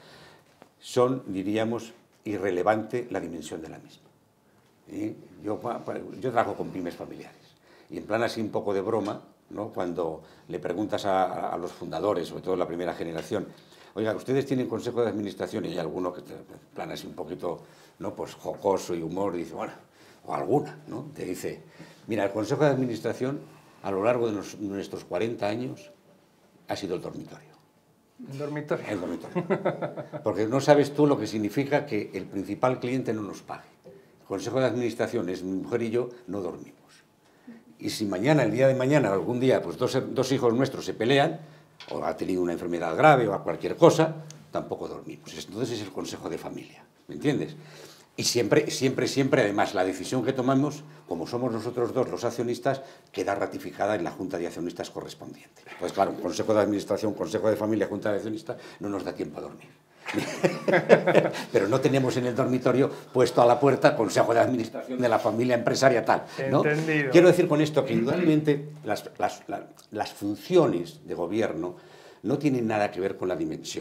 son, diríamos, irrelevante la dimensión de la misma. ¿Sí? Yo, yo trabajo con pymes familiares y en plan así un poco de broma, ¿no? Cuando le preguntas a, a los fundadores, sobre todo la primera generación, oiga, ustedes tienen consejo de administración, y hay alguno que te, en plan así un poquito, ¿no? Pues jocoso y humor, y dice, bueno, o alguna, ¿no? Te dice, mira, el consejo de administración a lo largo de los, nuestros cuarenta años ha sido el dormitorio. El dormitorio. El dormitorio. Porque no sabes tú lo que significa que el principal cliente no nos pague. El Consejo de Administración es mi mujer y yo, no dormimos. Y si mañana, el día de mañana, algún día, pues dos, dos hijos nuestros se pelean, o ha tenido una enfermedad grave o a cualquier cosa, tampoco dormimos. Entonces es el Consejo de Familia, ¿me entiendes? Y siempre, siempre, siempre, además, la decisión que tomamos, como somos nosotros dos los accionistas, queda ratificada en la Junta de Accionistas correspondiente. Pues claro, Consejo de Administración, Consejo de Familia, Junta de Accionistas, no nos da tiempo a dormir. Pero no tenemos en el dormitorio puesto a la puerta Consejo de Administración de la familia empresaria tal, ¿no? Entendido. Quiero decir con esto que indudablemente las, las, las, las funciones de gobierno no tienen nada que ver con la dimensión.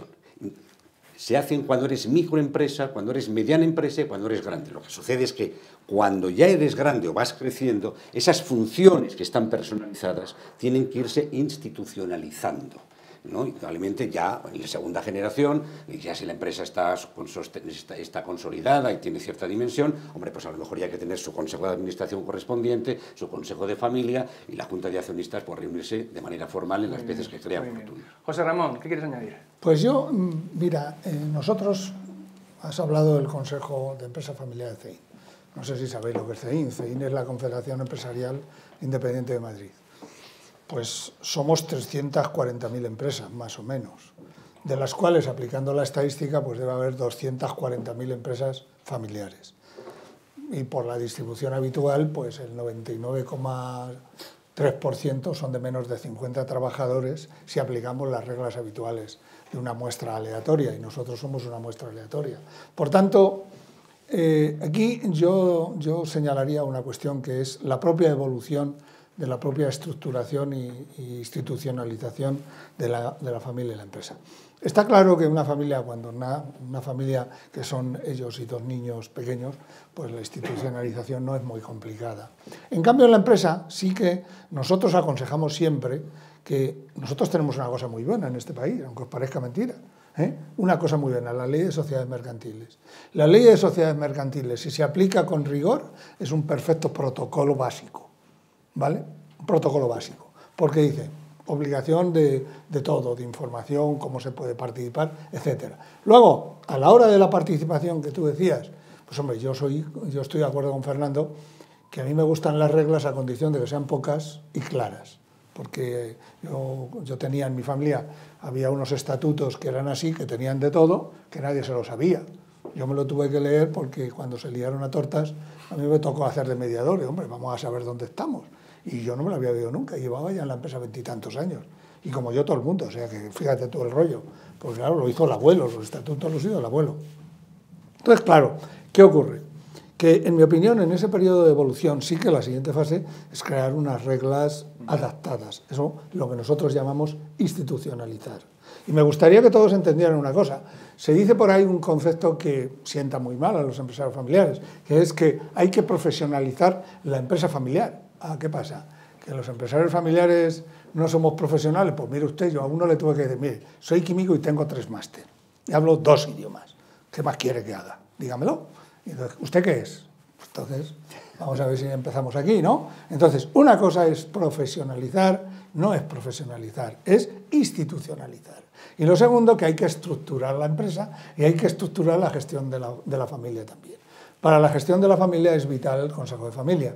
Se hacen cuando eres microempresa, cuando eres mediana empresa y cuando eres grande. Lo que sucede es que cuando ya eres grande o vas creciendo, esas funciones que están personalizadas tienen que irse institucionalizando, ¿no? Y probablemente ya en la segunda generación, ya si la empresa está, está, está consolidada y tiene cierta dimensión, hombre, pues a lo mejor ya hay que tener su consejo de administración correspondiente, su consejo de familia y la junta de accionistas por reunirse de manera formal en las muy veces bien, que crea oportuno. José Ramón, ¿qué quieres añadir? Pues yo, mira, eh, nosotros, has hablado del Consejo de Empresa Familiar de C E I N. No sé si sabéis lo que es C E I N. C E I N es la Confederación Empresarial Independiente de Madrid. Pues somos trescientas cuarenta mil empresas, más o menos, de las cuales, aplicando la estadística, pues debe haber doscientas cuarenta mil empresas familiares. Y por la distribución habitual, pues el noventa y nueve coma tres por ciento son de menos de cincuenta trabajadores si aplicamos las reglas habituales de una muestra aleatoria, y nosotros somos una muestra aleatoria. Por tanto, eh, aquí yo, yo señalaría una cuestión que es la propia evolución de la propia estructuración y, y institucionalización de la, de la familia y la empresa. Está claro que una familia, cuando una, una familia que son ellos y dos niños pequeños, pues la institucionalización no es muy complicada. En cambio, en la empresa sí que nosotros aconsejamos siempre que nosotros tenemos una cosa muy buena en este país, aunque os parezca mentira, ¿eh? Una cosa muy buena, la ley de sociedades mercantiles. La ley de sociedades mercantiles, si se aplica con rigor, es un perfecto protocolo básico. ¿Vale? Un protocolo básico, porque dice obligación de, de todo, de información, cómo se puede participar, etcétera. Luego, a la hora de la participación que tú decías, pues hombre, yo, soy, yo estoy de acuerdo con Fernando, que a mí me gustan las reglas a condición de que sean pocas y claras, porque yo, yo tenía en mi familia, había unos estatutos que eran así, que tenían de todo, que nadie se lo sabía. Yo me lo tuve que leer porque cuando se liaron a tortas, a mí me tocó hacer de mediador. Y, hombre, vamos a saber dónde estamos. Y yo no me lo había oído nunca. Llevaba ya en la empresa veintitantos años. Y como yo, todo el mundo. O sea, que fíjate todo el rollo. Pues claro, lo hizo el abuelo. Los estatutos los hizo el abuelo. Entonces, claro, ¿qué ocurre? Que, en mi opinión, en ese periodo de evolución, sí que la siguiente fase es crear unas reglas adaptadas. Eso es lo que nosotros llamamos institucionalizar. Y me gustaría que todos entendieran una cosa. Se dice por ahí un concepto que sienta muy mal a los empresarios familiares, que es que hay que profesionalizar la empresa familiar. Ah, ¿qué pasa? ¿Que los empresarios familiares no somos profesionales? Pues mire usted, yo a uno le tuve que decir, mire, soy químico y tengo tres máster. Y hablo dos idiomas. ¿Qué más quiere que haga? Dígamelo. Y entonces, ¿usted qué es? Pues entonces, vamos a ver si empezamos aquí, ¿no? Entonces, una cosa es profesionalizar, no es profesionalizar, es institucionalizar. Y lo segundo, que hay que estructurar la empresa y hay que estructurar la gestión de la, de la familia también. Para la gestión de la familia es vital el Consejo de Familia.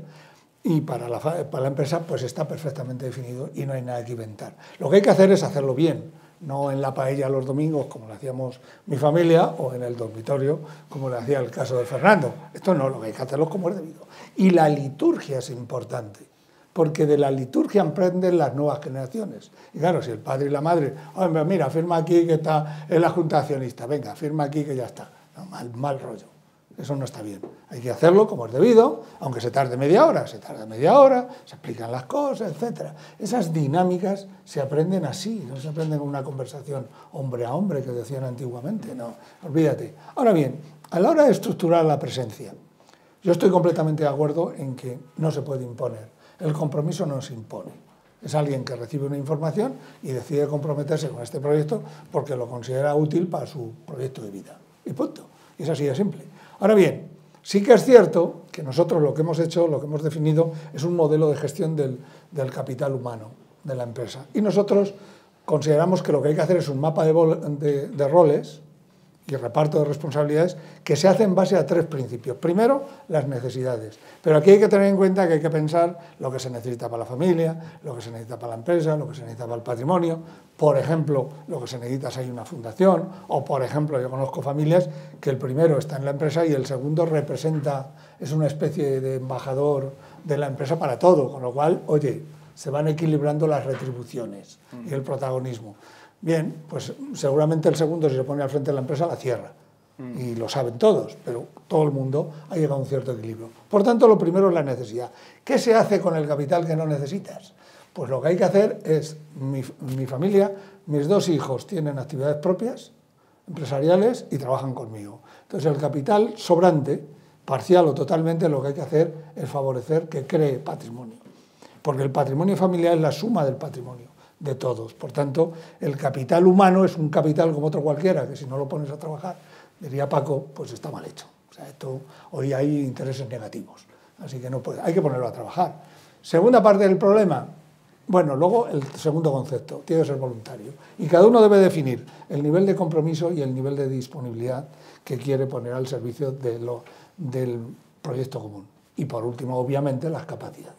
Y para la, para la empresa pues está perfectamente definido y no hay nada que inventar. Lo que hay que hacer es hacerlo bien, no en la paella los domingos como lo hacíamos mi familia o en el dormitorio como le hacía el caso de Fernando. Esto no, lo que hay que hacerlo como es debido. Y la liturgia es importante, porque de la liturgia aprenden las nuevas generaciones. Y claro, si el padre y la madre, hombre, mira, firma aquí que está en la junta accionista, venga, firma aquí que ya está. No, mal, mal rollo. Eso no está bien. Hay que hacerlo como es debido, aunque se tarde media hora, se tarda media hora, se explican las cosas, etcétera. Esas dinámicas se aprenden así, no se aprenden con una conversación hombre a hombre que decían antiguamente, no, olvídate. Ahora bien, a la hora de estructurar la presencia, yo estoy completamente de acuerdo en que no se puede imponer. El compromiso no se impone. Es alguien que recibe una información y decide comprometerse con este proyecto porque lo considera útil para su proyecto de vida. Y punto. Y es así de simple. Ahora bien, sí que es cierto que nosotros lo que hemos hecho, lo que hemos definido, es un modelo de gestión del, del capital humano de la empresa. Y nosotros consideramos que lo que hay que hacer es un mapa de, de, de roles y reparto de responsabilidades que se hace en base a tres principios. Primero, las necesidades. Pero aquí hay que tener en cuenta que hay que pensar lo que se necesita para la familia, lo que se necesita para la empresa, lo que se necesita para el patrimonio. Por ejemplo, lo que se necesita si hay una fundación, o por ejemplo, yo conozco familias que el primero está en la empresa y el segundo representa, es una especie de embajador de la empresa para todo, con lo cual, oye, se van equilibrando las retribuciones y el protagonismo. Bien, pues seguramente el segundo, si se pone al frente de la empresa, la cierra. Y lo saben todos, pero todo el mundo ha llegado a un cierto equilibrio. Por tanto, lo primero es la necesidad. ¿Qué se hace con el capital que no necesitas? Pues lo que hay que hacer es, mi, mi familia, mis dos hijos tienen actividades propias, empresariales, y trabajan conmigo. Entonces, el capital sobrante, parcial o totalmente, lo que hay que hacer es favorecer que cree patrimonio. Porque el patrimonio familiar es la suma del patrimonio de todos. Por tanto, el capital humano es un capital como otro cualquiera, que si no lo pones a trabajar, diría Paco, pues está mal hecho. O sea, esto, hoy hay intereses negativos, así que no puede, hay que ponerlo a trabajar. Segunda parte del problema, bueno, luego el segundo concepto, tiene que ser voluntario. Y cada uno debe definir el nivel de compromiso y el nivel de disponibilidad que quiere poner al servicio de lo, del proyecto común. Y por último, obviamente, las capacidades.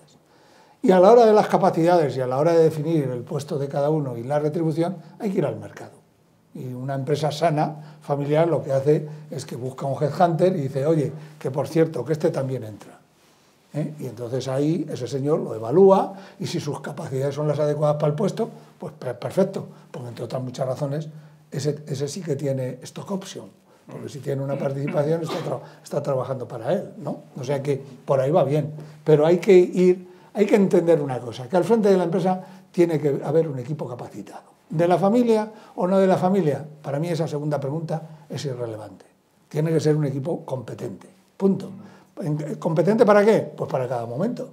Y a la hora de las capacidades y a la hora de definir el puesto de cada uno y la retribución, hay que ir al mercado. Y una empresa sana, familiar, lo que hace es que busca un headhunter y dice, oye, que por cierto, que este también entra. ¿Eh? Y entonces ahí ese señor lo evalúa y si sus capacidades son las adecuadas para el puesto, pues perfecto, porque entre otras muchas razones, ese, ese sí que tiene stock option, porque si tiene una participación está, tra está trabajando para él, ¿no? O sea que por ahí va bien, pero hay que ir... Hay que entender una cosa, que al frente de la empresa tiene que haber un equipo capacitado. ¿De la familia o no de la familia? Para mí esa segunda pregunta es irrelevante. Tiene que ser un equipo competente, punto. ¿Competente para qué? Pues para cada momento.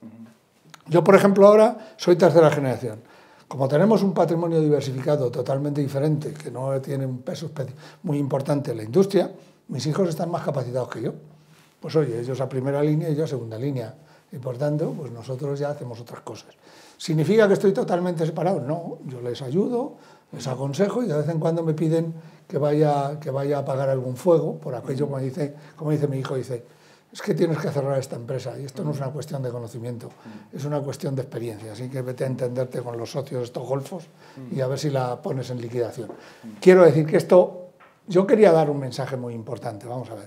Yo, por ejemplo, ahora soy tercera generación. Como tenemos un patrimonio diversificado totalmente diferente, que no tiene un peso muy importante en la industria, mis hijos están más capacitados que yo. Pues oye, ellos a primera línea y yo a segunda línea. Y por tanto, pues nosotros ya hacemos otras cosas. ¿Significa que estoy totalmente separado? No, yo les ayudo, les aconsejo y de vez en cuando me piden que vaya, que vaya a apagar algún fuego, por aquello como dice, como dice mi hijo, dice, es que tienes que cerrar esta empresa y esto no es una cuestión de conocimiento, es una cuestión de experiencia, así que vete a entenderte con los socios de estos golfos y a ver si la pones en liquidación. Quiero decir que esto yo quería dar un mensaje muy importante, vamos a ver.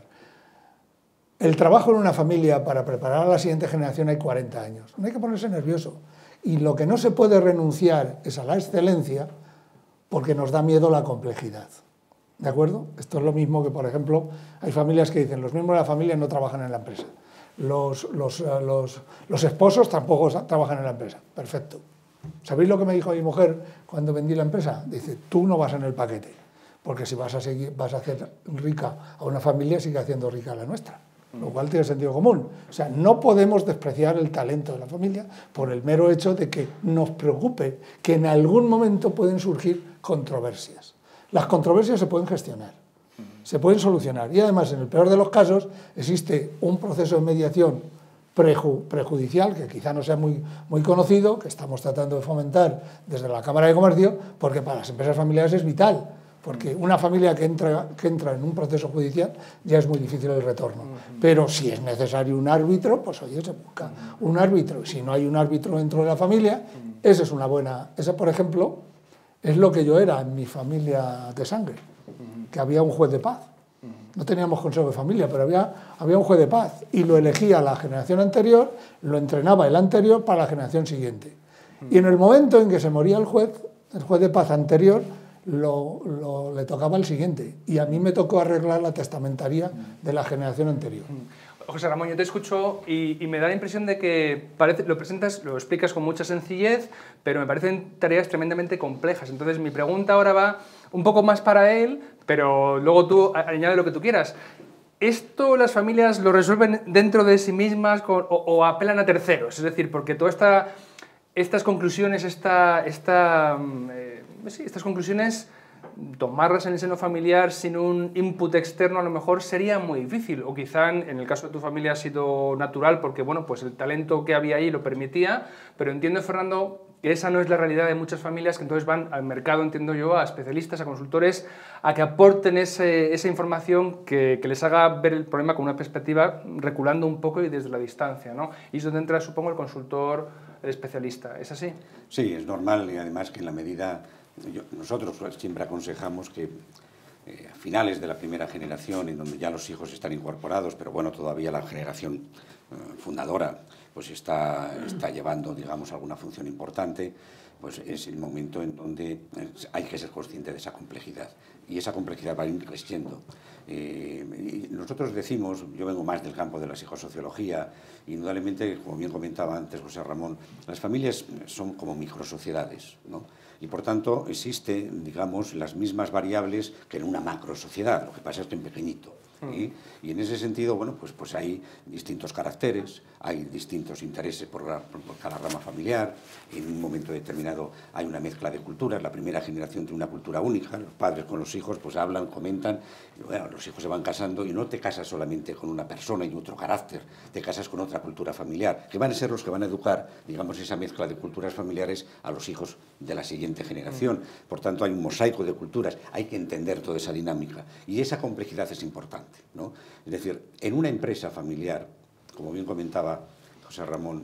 El trabajo en una familia para preparar a la siguiente generación hay cuarenta años, no hay que ponerse nervioso. Y lo que no se puede renunciar es a la excelencia porque nos da miedo la complejidad. ¿De acuerdo? Esto es lo mismo que, por ejemplo, hay familias que dicen los miembros de la familia no trabajan en la empresa. Los, los, los, los esposos tampoco trabajan en la empresa. Perfecto. ¿Sabéis lo que me dijo mi mujer cuando vendí la empresa? Dice, tú no vas en el paquete, porque si vas a, seguir, vas a hacer rica a una familia, sigue haciendo rica a la nuestra. Lo cual tiene sentido común. O sea, no podemos despreciar el talento de la familia por el mero hecho de que nos preocupe que en algún momento pueden surgir controversias. Las controversias se pueden gestionar, se pueden solucionar y además, en el peor de los casos, existe un proceso de mediación preju, prejudicial, que quizá no sea muy, muy conocido, que estamos tratando de fomentar desde la Cámara de Comercio, porque para las empresas familiares es vital. Porque una familia que entra, que entra en un proceso judicial ya es muy difícil el retorno. Pero si es necesario un árbitro, pues oye, se busca un árbitro. Si no hay un árbitro dentro de la familia, esa es una buena... Esa, por ejemplo, es lo que yo era en mi familia de sangre, que había un juez de paz. No teníamos consejo de familia, pero había, había un juez de paz. Y lo elegía la generación anterior, lo entrenaba el anterior para la generación siguiente. Y en el momento en que se moría el juez, el juez de paz anterior, Lo, lo, le tocaba el siguiente, y a mí me tocó arreglar la testamentaría de la generación anterior. José Ramón, yo te escucho y, y me da la impresión de que parece, lo presentas, lo explicas con mucha sencillez, pero me parecen tareas tremendamente complejas. Entonces mi pregunta ahora va un poco más para él, pero luego tú añade lo que tú quieras. ¿Esto las familias lo resuelven dentro de sí mismas con, o, o apelan a terceros? Es decir, porque toda esta... Estas conclusiones, esta, esta, eh, sí, estas conclusiones, tomarlas en el seno familiar sin un input externo a lo mejor sería muy difícil, o quizá en, en el caso de tu familia ha sido natural porque bueno, pues el talento que había ahí lo permitía, pero entiendo, Fernando, que esa no es la realidad de muchas familias que entonces van al mercado, entiendo yo, a especialistas, a consultores, a que aporten ese, esa información que, que les haga ver el problema con una perspectiva reculando un poco y desde la distancia, ¿no? Y es donde entra, supongo, el consultor, el especialista. ¿Es así? Sí, es normal, y además que en la medida... Yo, nosotros siempre aconsejamos que eh, a finales de la primera generación, en donde ya los hijos están incorporados, pero bueno, todavía la generación eh, fundadora pues está, está llevando, digamos, alguna función importante, pues es el momento en donde hay que ser consciente de esa complejidad. Y esa complejidad va a ir creciendo. Eh, y nosotros decimos, yo vengo más del campo de la psicosociología, indudablemente, como bien comentaba antes José Ramón, las familias son como microsociedades, ¿no? Y por tanto existe, digamos, las mismas variables que en una macrosociedad, lo que pasa es que en pequeñito. ¿Sí? Y en ese sentido, bueno, pues, pues hay distintos caracteres, hay distintos intereses por, por, por cada rama familiar, en un momento determinado hay una mezcla de culturas, la primera generación tiene una cultura única, los padres con los hijos pues hablan, comentan, y bueno, los hijos se van casando y no te casas solamente con una persona y otro carácter, te casas con otra cultura familiar, que van a ser los que van a educar, digamos, esa mezcla de culturas familiares a los hijos de la siguiente generación. Por tanto, hay un mosaico de culturas, hay que entender toda esa dinámica, y esa complejidad es importante, ¿no? Es decir, en una empresa familiar, como bien comentaba José Ramón,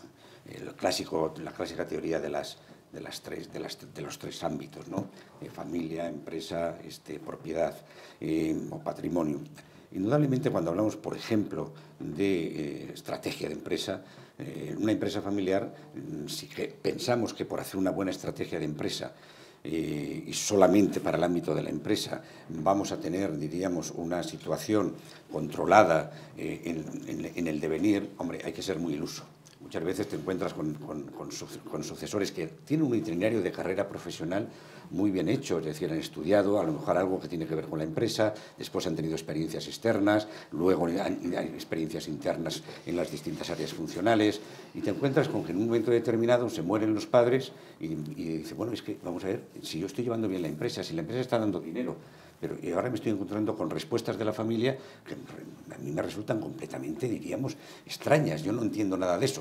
el clásico, la clásica teoría de, las, de, las tres, de, las, de los tres ámbitos, ¿no? Eh, familia, empresa, este, propiedad eh, o patrimonio. Indudablemente, cuando hablamos, por ejemplo, de eh, estrategia de empresa, eh, una empresa familiar, si que pensamos que por hacer una buena estrategia de empresa Eh, y solamente para el ámbito de la empresa vamos a tener, diríamos, una situación controlada eh, en, en, en el devenir, hombre, hay que ser muy iluso. Muchas veces te encuentras con, con, con, con sucesores que tienen un itinerario de carrera profesional muy bien hecho, es decir, han estudiado a lo mejor algo que tiene que ver con la empresa, después han tenido experiencias externas, luego han, hay experiencias internas en las distintas áreas funcionales, y te encuentras con que en un momento determinado se mueren los padres y, y dices, bueno, es que, vamos a ver, si yo estoy llevando bien la empresa, si la empresa está dando dinero, pero y ahora me estoy encontrando con respuestas de la familia que a mí me resultan completamente, diríamos, extrañas. Yo no entiendo nada de eso.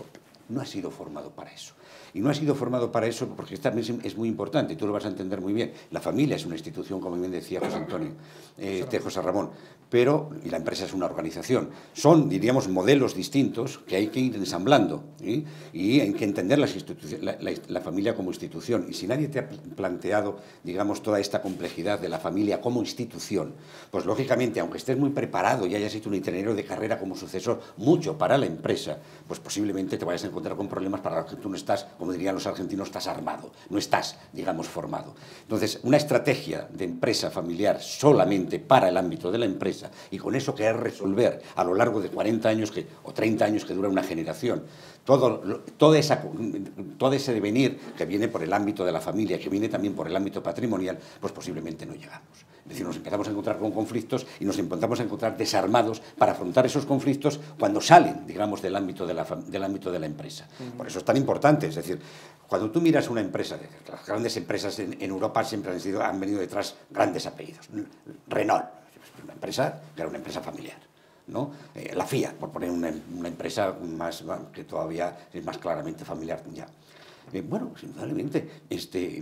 no ha sido formado para eso. Y no ha sido formado para eso porque también es muy importante, y tú lo vas a entender muy bien. La familia es una institución, como bien decía José Antonio, eh, este José Ramón, pero, y la empresa es una organización. Son, diríamos, modelos distintos que hay que ir ensamblando, ¿sí? Y hay que entender las la, la, la familia como institución. Y si nadie te ha planteado, digamos, toda esta complejidad de la familia como institución, pues lógicamente, aunque estés muy preparado y hayas hecho un itinerario de carrera como sucesor, mucho para la empresa, pues posiblemente te vayas a encontrar con problemas para los que tú no estás, como dirían los argentinos, estás armado, no estás, digamos, formado. Entonces, una estrategia de empresa familiar solamente para el ámbito de la empresa y con eso querer resolver a lo largo de cuarenta años que, o treinta años que dura una generación, todo, todo, esa, todo ese devenir que viene por el ámbito de la familia, que viene también por el ámbito patrimonial, pues posiblemente no llegamos. Es decir, nos empezamos a encontrar con conflictos y nos empezamos a encontrar desarmados para afrontar esos conflictos cuando salen, digamos, del ámbito de la, del ámbito de la empresa. Por eso es tan importante, es decir, cuando tú miras una empresa, las grandes empresas en, en Europa siempre han, sido, han venido detrás grandes apellidos. Renault, una empresa que era una empresa familiar, ¿no? Eh, la Fiat, por poner una, una empresa más, que todavía es más claramente familiar ya. Eh, bueno, indudablemente, este,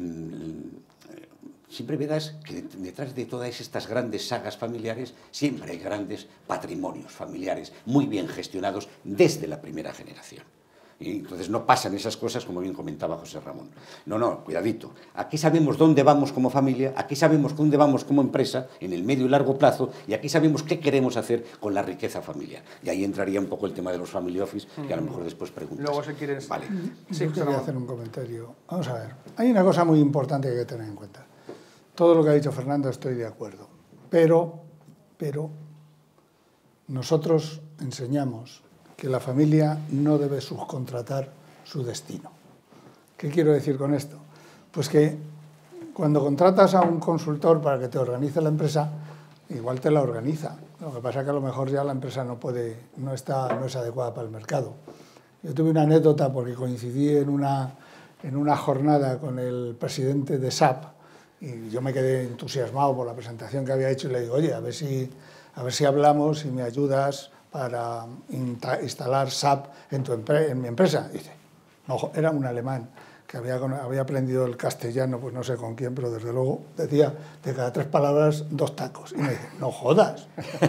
siempre verás que detrás de todas estas grandes sagas familiares siempre hay grandes patrimonios familiares muy bien gestionados desde la primera generación. Y entonces no pasan esas cosas como bien comentaba José Ramón. No, no, cuidadito. Aquí sabemos dónde vamos como familia, aquí sabemos dónde vamos como empresa, en el medio y largo plazo, y aquí sabemos qué queremos hacer con la riqueza familiar. Y ahí entraría un poco el tema de los family office, que a lo mejor después preguntas. Luego si quieres... Vale. Sí, yo quería hacer un comentario. Vamos a ver, hay una cosa muy importante que hay que tener en cuenta. Todo lo que ha dicho Fernando estoy de acuerdo, pero, pero nosotros enseñamos que la familia no debe subcontratar su destino. ¿Qué quiero decir con esto? Pues que cuando contratas a un consultor para que te organice la empresa, igual te la organiza. Lo que pasa es que a lo mejor ya la empresa no puede, no está, no es adecuada para el mercado. Yo tuve una anécdota porque coincidí en una, en una jornada con el presidente de S A P y yo me quedé entusiasmado por la presentación que había hecho y le digo, oye, a ver si, a ver si hablamos y me ayudas para instalar S A P en, tu en mi empresa. Y dice, no, era un alemán que había, había aprendido el castellano, pues no sé con quién, pero desde luego decía de cada tres palabras dos tacos. Y me dice, no jodas.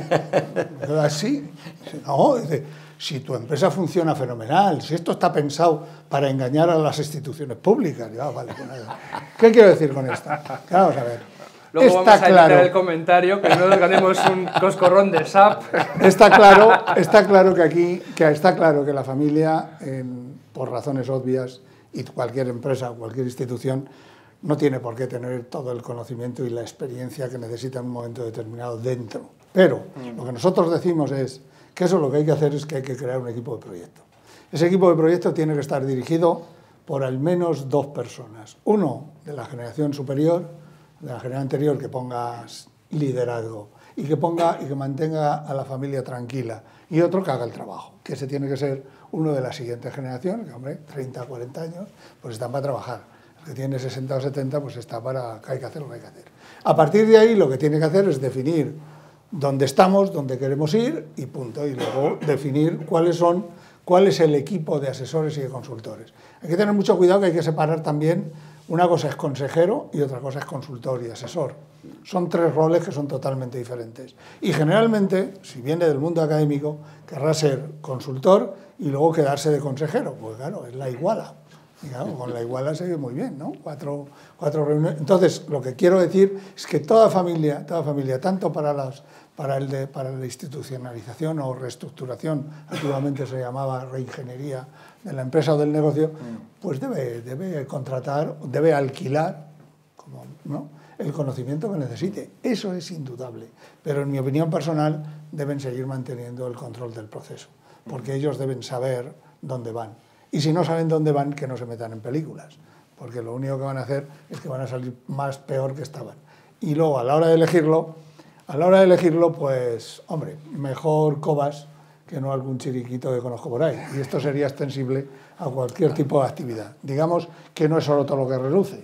¿Así? Dice, no, dice, si tu empresa funciona fenomenal, si esto está pensado para engañar a las instituciones públicas. Y, ah, vale, pues nada. ¿Qué quiero decir con esto? Vamos a ver. Luego está vamos a claro, editar el comentario, que no nos ganemos un coscorrón de S A P. Está claro, está claro que aquí, que está claro que la familia, en, por razones obvias, y cualquier empresa o cualquier institución, no tiene por qué tener todo el conocimiento y la experiencia que necesita en un momento determinado dentro. Pero mm. lo que nosotros decimos es que eso lo que hay que hacer es que hay que crear un equipo de proyecto. Ese equipo de proyecto tiene que estar dirigido por al menos dos personas. Uno de la generación superior, de la generación anterior, que ponga liderazgo y que ponga y que mantenga a la familia tranquila, y otro que haga el trabajo, que ese tiene que ser uno de la siguiente generación, que hombre, treinta, cuarenta años, pues están para trabajar. El que tiene sesenta o setenta, pues está para que hay que hacer lo que hay que hacer. A partir de ahí lo que tiene que hacer es definir dónde estamos, dónde queremos ir y punto, y luego definir cuáles son, cuál es el equipo de asesores y de consultores. Hay que tener mucho cuidado, que hay que separar también. Una cosa es consejero y otra cosa es consultor y asesor. Son tres roles que son totalmente diferentes. Y generalmente, si viene del mundo académico, querrá ser consultor y luego quedarse de consejero. Pues claro, es la iguala. Y claro, con la iguala se ve muy bien, ¿no? Cuatro, cuatro reuniones. Entonces, lo que quiero decir es que toda familia, toda familia, tanto para, las, para, el de, para la institucionalización o reestructuración, antiguamente se llamaba reingeniería de la empresa o del negocio, pues debe, debe contratar, debe alquilar, como, ¿no?, el conocimiento que necesite. Eso es indudable. Pero en mi opinión personal deben seguir manteniendo el control del proceso, porque ellos deben saber dónde van. Y si no saben dónde van, que no se metan en películas, porque lo único que van a hacer es que van a salir más peor que estaban. Y luego, a la hora de elegirlo, a la hora de elegirlo, pues, hombre, mejor Cobas que no algún chiriquito que conozco por ahí. Y esto sería extensible a cualquier tipo de actividad. Digamos que no es solo todo lo que reluce.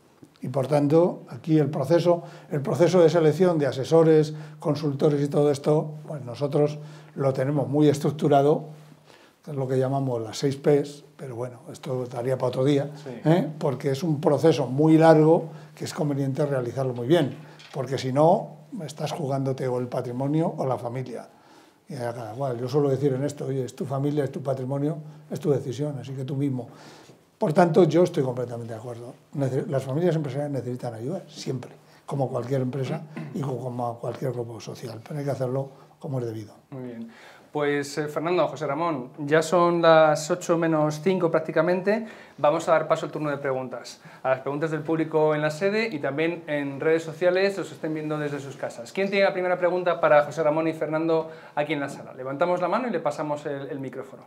Y por tanto, aquí el proceso, el proceso de selección de asesores, consultores y todo esto, pues nosotros lo tenemos muy estructurado. Es lo que llamamos las seis P's, pero bueno, esto daría para otro día, sí. ¿eh? Porque es un proceso muy largo que es conveniente realizarlo muy bien, porque si no, estás jugándote o el patrimonio o la familia. Y a cada cual, yo suelo decir en esto, oye, es tu familia, es tu patrimonio, es tu decisión, así que tú mismo. Por tanto, yo estoy completamente de acuerdo. Las familias empresariales necesitan ayuda, siempre, como cualquier empresa y como cualquier grupo social, pero hay que hacerlo como es debido. Muy bien. Pues eh, Fernando, José Ramón, ya son las ocho menos cinco prácticamente, vamos a dar paso al turno de preguntas, a las preguntas del público en la sede y también en redes sociales, los estén viendo desde sus casas. ¿Quién tiene la primera pregunta para José Ramón y Fernando aquí en la sala? Levantamos la mano y le pasamos el, el micrófono.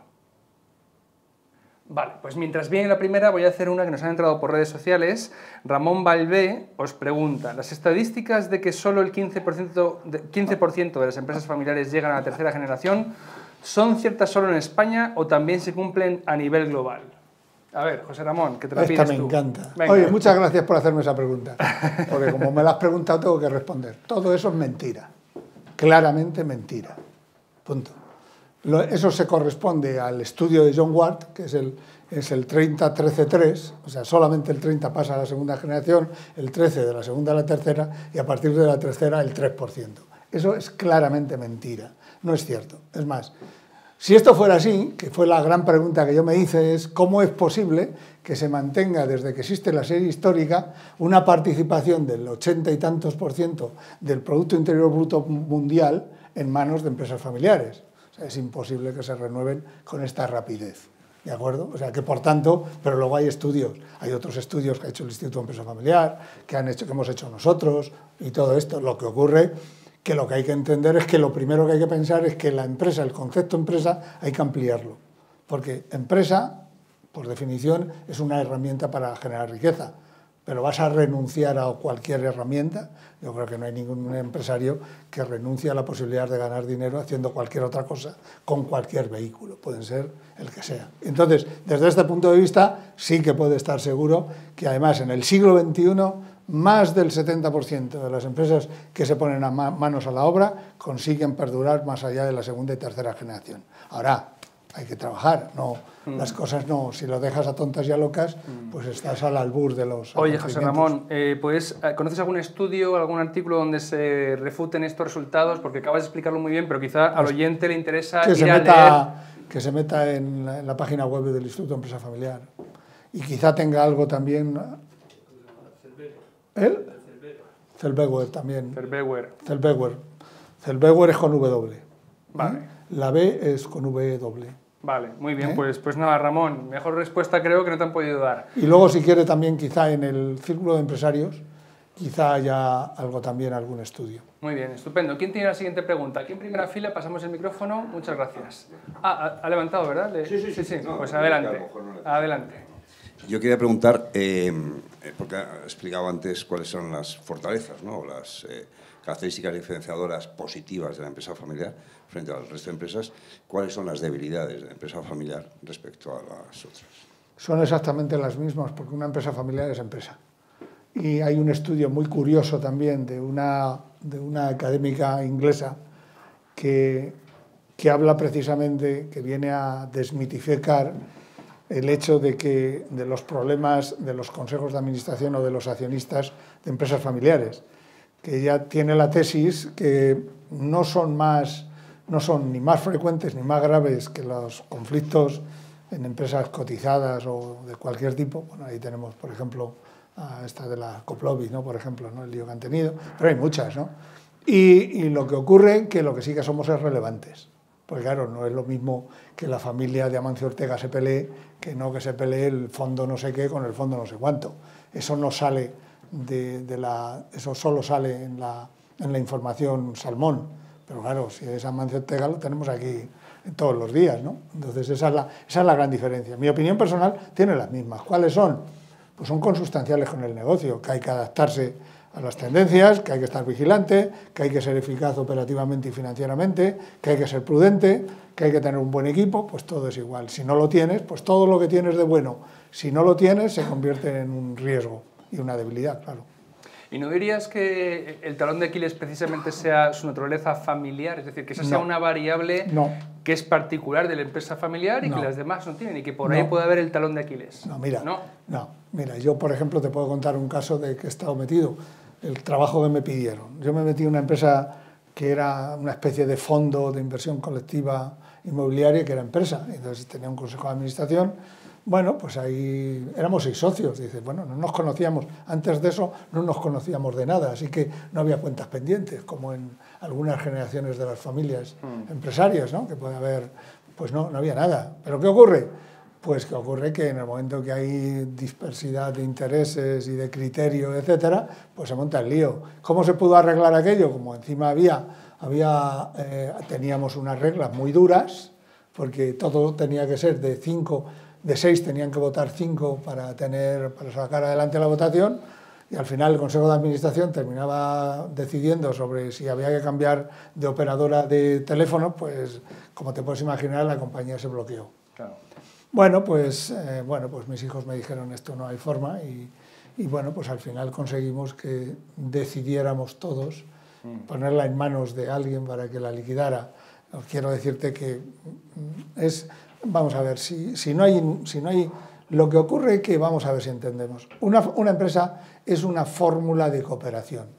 Vale, pues mientras viene la primera voy a hacer una que nos han entrado por redes sociales. Ramón Balbé os pregunta, ¿las estadísticas de que solo el quince por ciento de, quince por ciento de las empresas familiares llegan a la tercera generación son ciertas solo en España o también se cumplen a nivel global? A ver, José Ramón, que te la Esta pides me tú. encanta. Venga. Oye, muchas gracias por hacerme esa pregunta, porque como me la has preguntado tengo que responder. Todo eso es mentira, claramente mentira. Punto. Lo, eso se corresponde al estudio de John Ward, que es el, es el treinta trece tres, o sea, solamente el treinta pasa a la segunda generación, el trece de la segunda a la tercera y a partir de la tercera el tres por ciento. Eso es claramente mentira, no es cierto. Es más, si esto fuera así, que fue la gran pregunta que yo me hice, es cómo es posible que se mantenga desde que existe la serie histórica una participación del ochenta y tantos por ciento del Producto Interior Bruto mundial en manos de empresas familiares. Es imposible que se renueven con esta rapidez, ¿de acuerdo? O sea que por tanto, pero luego hay estudios, hay otros estudios que ha hecho el Instituto de Empresa Familiar, que, han hecho, que hemos hecho nosotros y todo esto. Lo que ocurre que lo que hay que entender es que lo primero que hay que pensar es que la empresa, el concepto empresa, hay que ampliarlo, porque empresa, por definición, es una herramienta para generar riqueza. Pero vas a renunciar a cualquier herramienta. Yo creo que no hay ningún empresario que renuncie a la posibilidad de ganar dinero haciendo cualquier otra cosa con cualquier vehículo, pueden ser el que sea. Entonces, desde este punto de vista, sí que puede estar seguro que además en el siglo veintiuno más del setenta por ciento de las empresas que se ponen a manos a la obra consiguen perdurar más allá de la segunda y tercera generación. Ahora, hay que trabajar, no, mm. las cosas no, si lo dejas a tontas y a locas, mm. pues estás al albur de los... Oye, José Ramón, eh, pues, ¿conoces algún estudio, algún artículo donde se refuten estos resultados? Porque acabas de explicarlo muy bien, pero quizá al oyente le interesa que ir se a meta, leer... Que se meta en la, en la página web del Instituto de Empresa Familiar. Y quizá tenga algo también... ¿Él? Zellweger también. Zellweger. Zellweger. Zellweger es con W. Vale. ¿Eh? La B es con W doble. Vale, muy bien, ¿Eh? pues, pues nada, Ramón, mejor respuesta creo que no te han podido dar. Y luego, si quiere, también quizá en el círculo de empresarios, quizá haya algo también, algún estudio. Muy bien, estupendo. ¿Quién tiene la siguiente pregunta? Aquí en primera fila pasamos el micrófono. Muchas gracias. Ah, ha, ha levantado, ¿verdad? Le... Sí, sí, sí. sí, sí. No, pues no, adelante. no, Adelante. Yo quería preguntar, eh, porque ha explicado antes cuáles son las fortalezas, ¿no? Las eh, características diferenciadoras positivas de la empresa familiar frente al resto de empresas, ¿cuáles son las debilidades de la empresa familiar respecto a las otras? Son exactamente las mismas, porque una empresa familiar es empresa. Y hay un estudio muy curioso también de una, de una académica inglesa que, que habla precisamente, que viene a desmitificar el hecho de que de los problemas de los consejos de administración o de los accionistas de empresas familiares, que ella tiene la tesis que no son más, no son ni más frecuentes ni más graves que los conflictos en empresas cotizadas o de cualquier tipo. Bueno, ahí tenemos, por ejemplo, a esta de la Coplovi, ¿no? Por ejemplo, ¿no? El lío que han tenido, pero hay muchas, ¿no? Y, y lo que ocurre que lo que sí que somos es relevantes. Pues claro, no es lo mismo que la familia de Amancio Ortega se pelee, que no que se pelee el fondo no sé qué con el fondo no sé cuánto. Eso no sale de, de la... Eso solo sale en la, en la información salmón. Pero claro, si es Amancio Ortega lo tenemos aquí todos los días, ¿no? Entonces esa es la, esa es la gran diferencia. Mi opinión personal tiene las mismas. ¿Cuáles son? Pues son consustanciales con el negocio, que hay que adaptarse a las tendencias, que hay que estar vigilante, que hay que ser eficaz operativamente y financieramente, que hay que ser prudente, que hay que tener un buen equipo, pues todo es igual. Si no lo tienes, pues todo lo que tienes de bueno, si no lo tienes, se convierte en un riesgo y una debilidad, claro. ¿Y no dirías que el talón de Aquiles precisamente sea su naturaleza familiar? Es decir, que esa sea No. una variable No. que es particular de la empresa familiar y No. que las demás no tienen, y que por No. ahí puede haber el talón de Aquiles. No, mira, ¿No? no, mira, yo por ejemplo te puedo contar un caso de que he estado metido, el trabajo que me pidieron. Yo me metí en una empresa que era una especie de fondo de inversión colectiva inmobiliaria, que era empresa, entonces tenía un consejo de administración. Bueno, pues ahí éramos seis socios, dice, bueno, no nos conocíamos, antes de eso no nos conocíamos de nada, así que no había cuentas pendientes, como en algunas generaciones de las familias mm. empresarias, ¿no? Que puede haber, pues no, no había nada. ¿Pero qué ocurre? Pues que ocurre que en el momento que hay dispersidad de intereses y de criterio, etcétera, pues se monta el lío. ¿Cómo se pudo arreglar aquello? Como encima había, había eh, teníamos unas reglas muy duras, porque todo tenía que ser de cinco, de seis tenían que votar cinco para, tener, para sacar adelante la votación, y al final el Consejo de Administración terminaba decidiendo sobre si había que cambiar de operadora de teléfono, pues como te puedes imaginar la compañía se bloqueó. Claro. Bueno, pues, eh, bueno, pues mis hijos me dijeron esto no hay forma y, y bueno, pues al final conseguimos que decidiéramos todos mm. ponerla en manos de alguien para que la liquidara. Quiero decirte que es, vamos a ver, si, si, no hay, si no hay, lo que ocurre es que, vamos a ver si entendemos, una, una empresa es una fórmula de cooperación.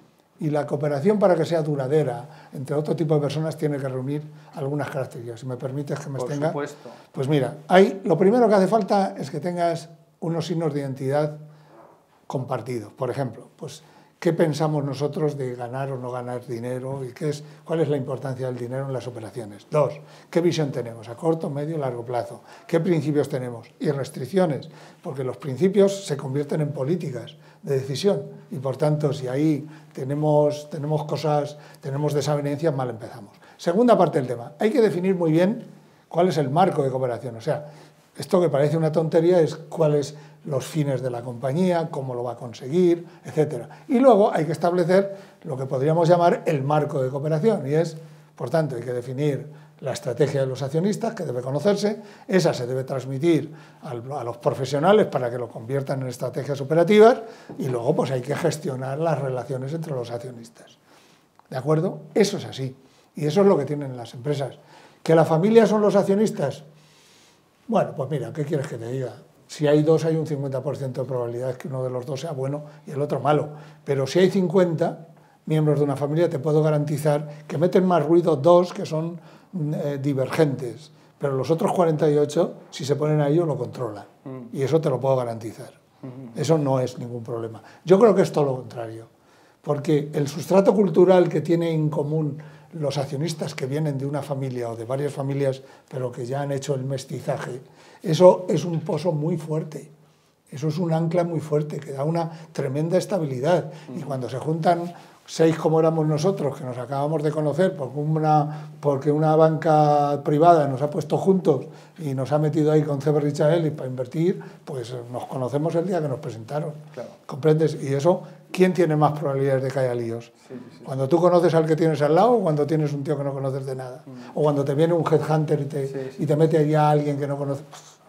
Y la cooperación, para que sea duradera entre otro tipo de personas, tiene que reunir algunas características. Si me permites que me Por extenga. supuesto. Pues mira, hay, lo primero que hace falta es que tengas unos signos de identidad compartidos. Por ejemplo, pues, ¿qué pensamos nosotros de ganar o no ganar dinero? ¿Y qué es, cuál es la importancia del dinero en las operaciones? Dos, ¿qué visión tenemos a corto, medio y largo plazo? ¿Qué principios tenemos? Y restricciones, porque los principios se convierten en políticas de decisión y por tanto si ahí tenemos, tenemos cosas, tenemos desavenencias, mal empezamos. Segunda parte del tema, hay que definir muy bien cuál es el marco de cooperación, o sea, esto que parece una tontería es cuáles los fines de la compañía, cómo lo va a conseguir, etcétera. Y luego hay que establecer lo que podríamos llamar el marco de cooperación y es, por tanto, hay que definir la estrategia de los accionistas, que debe conocerse, esa se debe transmitir a los profesionales para que lo conviertan en estrategias operativas y luego pues hay que gestionar las relaciones entre los accionistas. ¿De acuerdo? Eso es así y eso es lo que tienen las empresas. ¿Que la familia son los accionistas? Bueno, pues mira, ¿qué quieres que te diga? Si hay dos, hay un cincuenta por ciento de probabilidades que uno de los dos sea bueno y el otro malo, pero si hay cincuenta miembros de una familia, te puedo garantizar que meten más ruido dos que son eh, divergentes, pero los otros cuarenta y ocho, si se ponen a ello, lo controlan. Mm. Y eso te lo puedo garantizar. Mm-hmm. Eso no es ningún problema. Yo creo que es todo lo contrario, porque el sustrato cultural que tiene en común los accionistas que vienen de una familia o de varias familias, pero que ya han hecho el mestizaje, eso es un pozo muy fuerte. Eso es un ancla muy fuerte, que da una tremenda estabilidad. Mm. Y cuando se juntan seis como éramos nosotros, que nos acabamos de conocer porque una, porque una banca privada nos ha puesto juntos y nos ha metido ahí con Ceber Richard para invertir, pues nos conocemos el día que nos presentaron. Claro. ¿Comprendes? Y eso, ¿quién tiene más probabilidades de que haya líos? Sí, sí, sí. Cuando tú conoces al que tienes al lado o cuando tienes un tío que no conoces de nada. Mm. O cuando te viene un headhunter y te, sí, sí. y te mete allá a alguien que no conoces.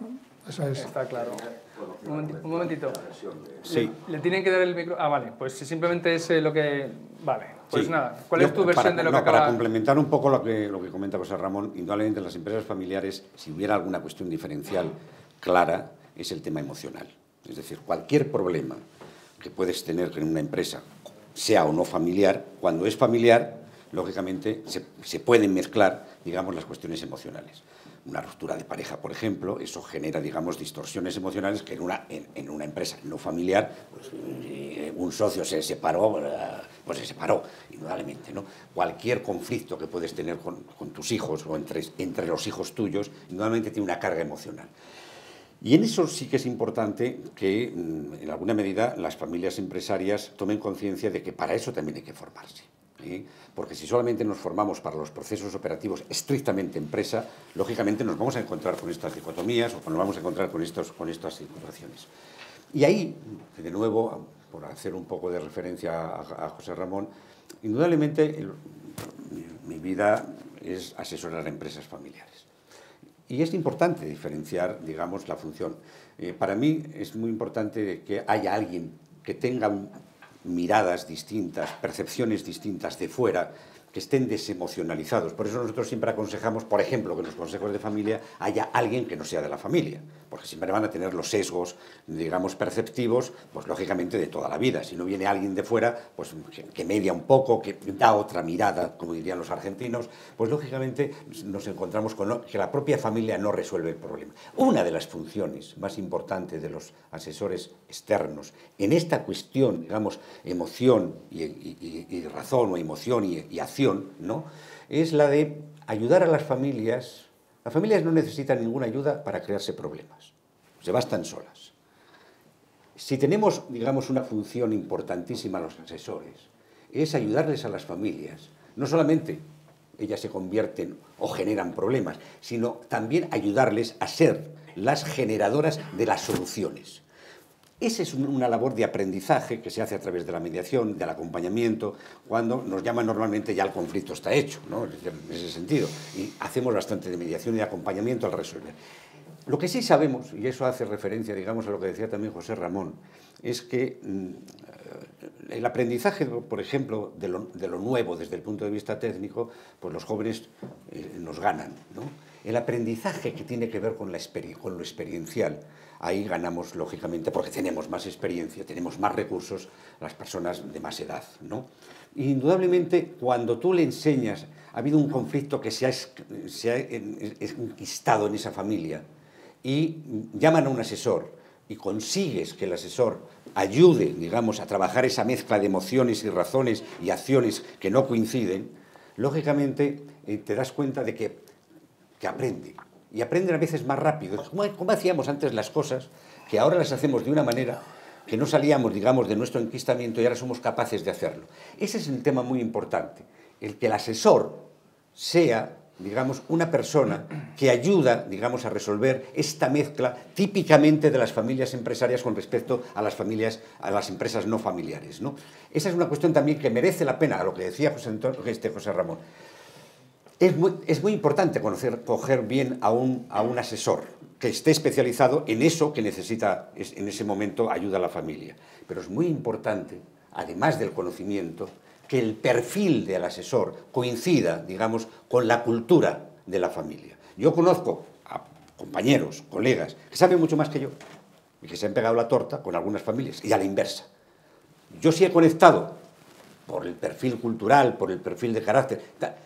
Eso es. Está claro. Un momentito. Un momentito. Sí. ¿Le, ¿Le tienen que dar el micro? Ah, vale. Pues si simplemente es lo que... Vale. Pues sí. Nada. ¿Cuál Yo, es tu versión para, de lo no, que acaba... Para complementar un poco lo que, lo que comenta José Ramón, indudablemente en las empresas familiares, si hubiera alguna cuestión diferencial clara, es el tema emocional. Es decir, cualquier problema que puedes tener en una empresa, sea o no familiar, cuando es familiar, lógicamente se, se pueden mezclar, digamos, las cuestiones emocionales. Una ruptura de pareja, por ejemplo, eso genera, digamos, distorsiones emocionales que en una, en, en una empresa no familiar, pues, eh, un socio se separó, pues se separó, indudablemente, ¿no? Cualquier conflicto que puedes tener con, con tus hijos o entre, entre los hijos tuyos, indudablemente tiene una carga emocional. Y en eso sí que es importante que, en alguna medida, las familias empresarias tomen conciencia de que para eso también hay que formarse. ¿Sí? Porque si solamente nos formamos para los procesos operativos estrictamente empresa, lógicamente nos vamos a encontrar con estas dicotomías o nos vamos a encontrar con, estos, con estas situaciones. Y ahí, de nuevo, por hacer un poco de referencia a, a José Ramón, indudablemente el, mi, mi vida es asesorar a empresas familiares. Y es importante diferenciar, digamos, la función. Eh, para mí es muy importante que haya alguien que tenga un, miradas distintas, percepciones distintas de fuera, que estén desemocionalizados. Por eso nosotros siempre aconsejamos, por ejemplo, que en los consejos de familia haya alguien que no sea de la familia, porque siempre van a tener los sesgos, digamos, perceptivos, pues lógicamente de toda la vida. Si no viene alguien de fuera, pues que, que media un poco, que da otra mirada, como dirían los argentinos, pues lógicamente nos encontramos con que la propia familia no resuelve el problema. Una de las funciones más importantes de los asesores externos en esta cuestión, digamos, emoción y, y, y, y razón o emoción y, y acción, ¿no?, es la de ayudar a las familias. Las familias no necesitan ninguna ayuda para crearse problemas, se bastan solas. Si tenemos, digamos, una función importantísima los asesores, es ayudarles a las familias, no solamente ellas se convierten o generan problemas, sino también ayudarles a ser las generadoras de las soluciones. Esa es una labor de aprendizaje que se hace a través de la mediación, del acompañamiento, cuando nos llaman normalmente ya el conflicto está hecho, ¿no?, en ese sentido, y hacemos bastante de mediación y de acompañamiento al resolver. Lo que sí sabemos, y eso hace referencia, digamos, a lo que decía también José Ramón, es que mmm, el aprendizaje, por ejemplo, de lo, de lo nuevo desde el punto de vista técnico, pues los jóvenes eh, nos ganan, ¿no? El aprendizaje que tiene que ver con, la con lo experiencial, ahí ganamos, lógicamente, porque tenemos más experiencia, tenemos más recursos, las personas de más edad, ¿no? Y indudablemente, cuando tú le enseñas, ha habido un conflicto que se ha, se ha enquistado en esa familia, y llaman a un asesor, y consigues que el asesor ayude, digamos, a trabajar esa mezcla de emociones y razones y acciones que no coinciden, lógicamente eh, te das cuenta de que, que aprende. Y aprenden a veces más rápido. ¿Cómo, ¿Cómo hacíamos antes las cosas? Que ahora las hacemos de una manera que no salíamos, digamos, de nuestro enquistamiento y ahora somos capaces de hacerlo. Ese es un tema muy importante. El que el asesor sea, digamos, una persona que ayuda, digamos, a resolver esta mezcla típicamente de las familias empresarias con respecto a las familias, a las empresas no familiares, ¿no? Esa es una cuestión también que merece la pena, a lo que decía José, Antonio, este José Ramón. Es muy, es muy importante conocer, coger bien a un, a un asesor que esté especializado en eso que necesita en ese momento ayuda a la familia. Pero es muy importante, además del conocimiento, que el perfil del asesor coincida, digamos, con la cultura de la familia. Yo conozco a compañeros, colegas, que saben mucho más que yo y que se han pegado la torta con algunas familias, y a la inversa. Yo sí he conectado por el perfil cultural, por el perfil de carácter.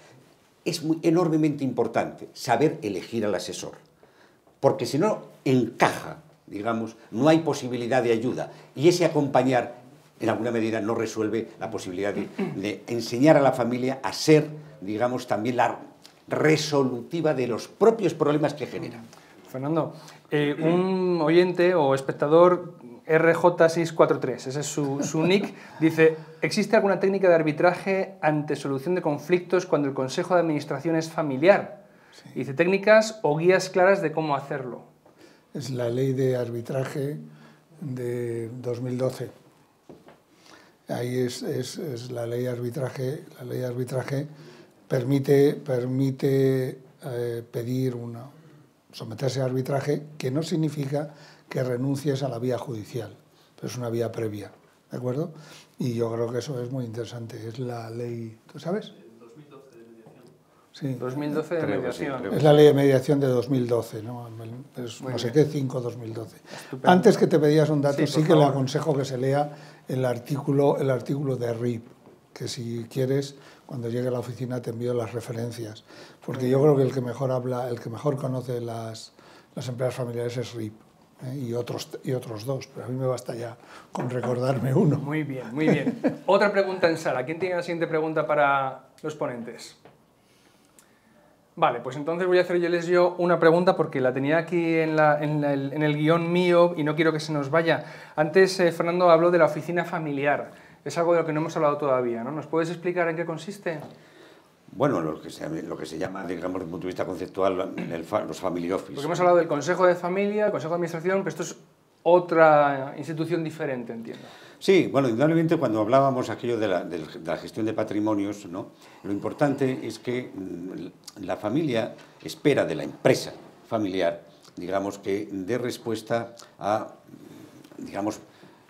Es muy, enormemente importante saber elegir al asesor, porque si no encaja, digamos, no hay posibilidad de ayuda, y ese acompañar en alguna medida no resuelve la posibilidad de, de enseñar a la familia a ser, digamos, también la resolutiva de los propios problemas que genera. Fernando, eh, un oyente o espectador R J seiscientos cuarenta y tres, ese es su, su nick, dice: ¿existe alguna técnica de arbitraje ante solución de conflictos cuando el consejo de administración es familiar? Sí. Dice: técnicas o guías claras de cómo hacerlo. Es la ley de arbitraje de dos mil doce. Ahí es, es, es la ley de arbitraje. La ley de arbitraje permite, permite eh, pedir una, someterse a arbitraje, que no significa que renuncies a la vía judicial, pero es una vía previa, ¿de acuerdo? Y yo creo que eso es muy interesante. Es la ley, ¿tú sabes? dos mil doce de mediación. Sí. dos mil doce de creo mediación. sí, es la ley de mediación de dos mil doce, ¿no? Es, no sé qué, cinco dos mil doce. Estupendo. Antes que te pedías un dato, sí, sí que favor. le aconsejo que se lea el artículo, el artículo de R I P, que si quieres, cuando llegue a la oficina te envío las referencias, porque yo creo que el que mejor habla, el que mejor conoce las, las empresas familiares es R I P. ¿eh? Y, otros, y otros dos, pero a mí me basta ya con recordarme uno. Muy bien, muy bien. Otra pregunta en sala. ¿Quién tiene la siguiente pregunta para los ponentes? Vale, pues entonces voy a hacerles yo una pregunta porque la tenía aquí en, la, en, la, en el guión mío y no quiero que se nos vaya. Antes eh, Fernando habló de la oficina familiar. Es algo de lo que no hemos hablado todavía, ¿no? ¿Nos puedes explicar en qué consiste? Bueno, lo que se, lo que se llama, digamos, desde el punto de vista conceptual, el, los family office. Porque hemos hablado del Consejo de Familia, el Consejo de Administración, pero esto es otra institución diferente, entiendo. Sí, bueno, indudablemente cuando hablábamos aquello de la, de la gestión de patrimonios, ¿no? Lo importante es que la familia espera de la empresa familiar, digamos, que dé respuesta a, digamos,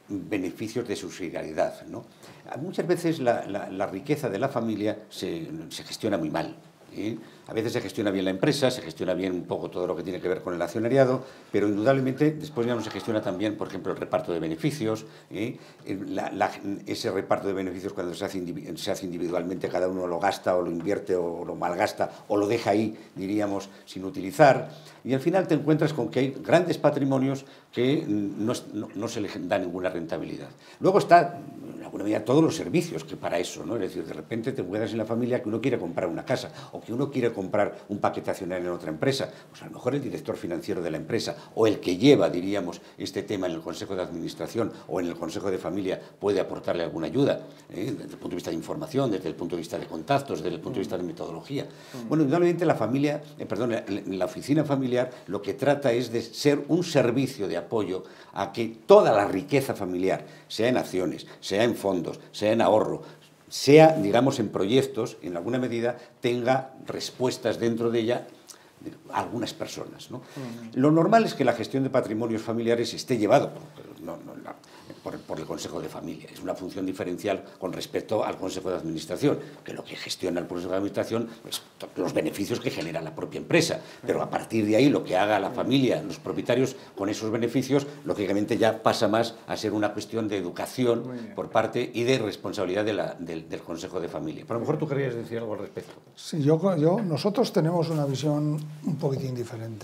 beneficios de subsidiariedad, ¿no? Muchas veces la, la, la riqueza de la familia se, se gestiona muy mal. ¿Sí? A veces se gestiona bien la empresa, se gestiona bien un poco todo lo que tiene que ver con el accionariado, pero indudablemente después ya no se gestiona también, por ejemplo, el reparto de beneficios. ¿Sí? La, la, ese reparto de beneficios cuando se hace, se hace individualmente, cada uno lo gasta o lo invierte o lo malgasta o lo deja ahí, diríamos, sin utilizar. Y al final te encuentras con que hay grandes patrimonios que no, no, no se les da ninguna rentabilidad. Luego está, en alguna medida, todos los servicios que para eso, ¿no? Es decir, de repente te encuentras en la familia que uno quiere comprar una casa o que uno quiere comprar un paquete accionario en otra empresa. Pues a lo mejor el director financiero de la empresa o el que lleva, diríamos, este tema en el Consejo de Administración o en el Consejo de Familia puede aportarle alguna ayuda, ¿eh? Desde el punto de vista de información, desde el punto de vista de contactos, desde el punto de vista de metodología. Bueno, indudablemente la familia, eh, perdón, la, la oficina familiar lo que trata es de ser un servicio de apoyo a que toda la riqueza familiar, sea en acciones, sea en fondos, sea en ahorro, sea, digamos, en proyectos, en alguna medida, tenga respuestas dentro de ella de algunas personas, ¿no? Uh-huh. Lo normal es que la gestión de patrimonios familiares esté llevado por, no, no, no, por, por el Consejo de Familia. Es una función diferencial con respecto al Consejo de Administración, que lo que gestiona el Consejo de Administración, pues los beneficios que genera la propia empresa. Pero a partir de ahí, lo que haga la familia, los propietarios, con esos beneficios, lógicamente ya pasa más a ser una cuestión de educación por parte y de responsabilidad de la, del, del Consejo de Familia. Pero a lo mejor tú querías decir algo al respecto. Sí, yo, yo, nosotros tenemos una visión un poquitín diferente.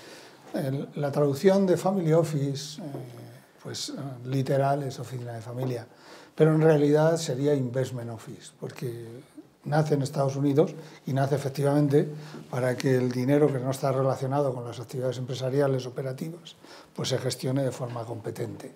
El, la traducción de Family Office, eh, pues eh, literal, es oficina de familia, pero en realidad sería Investment Office, porque nace en Estados Unidos y nace efectivamente para que el dinero que no está relacionado con las actividades empresariales operativas, pues se gestione de forma competente.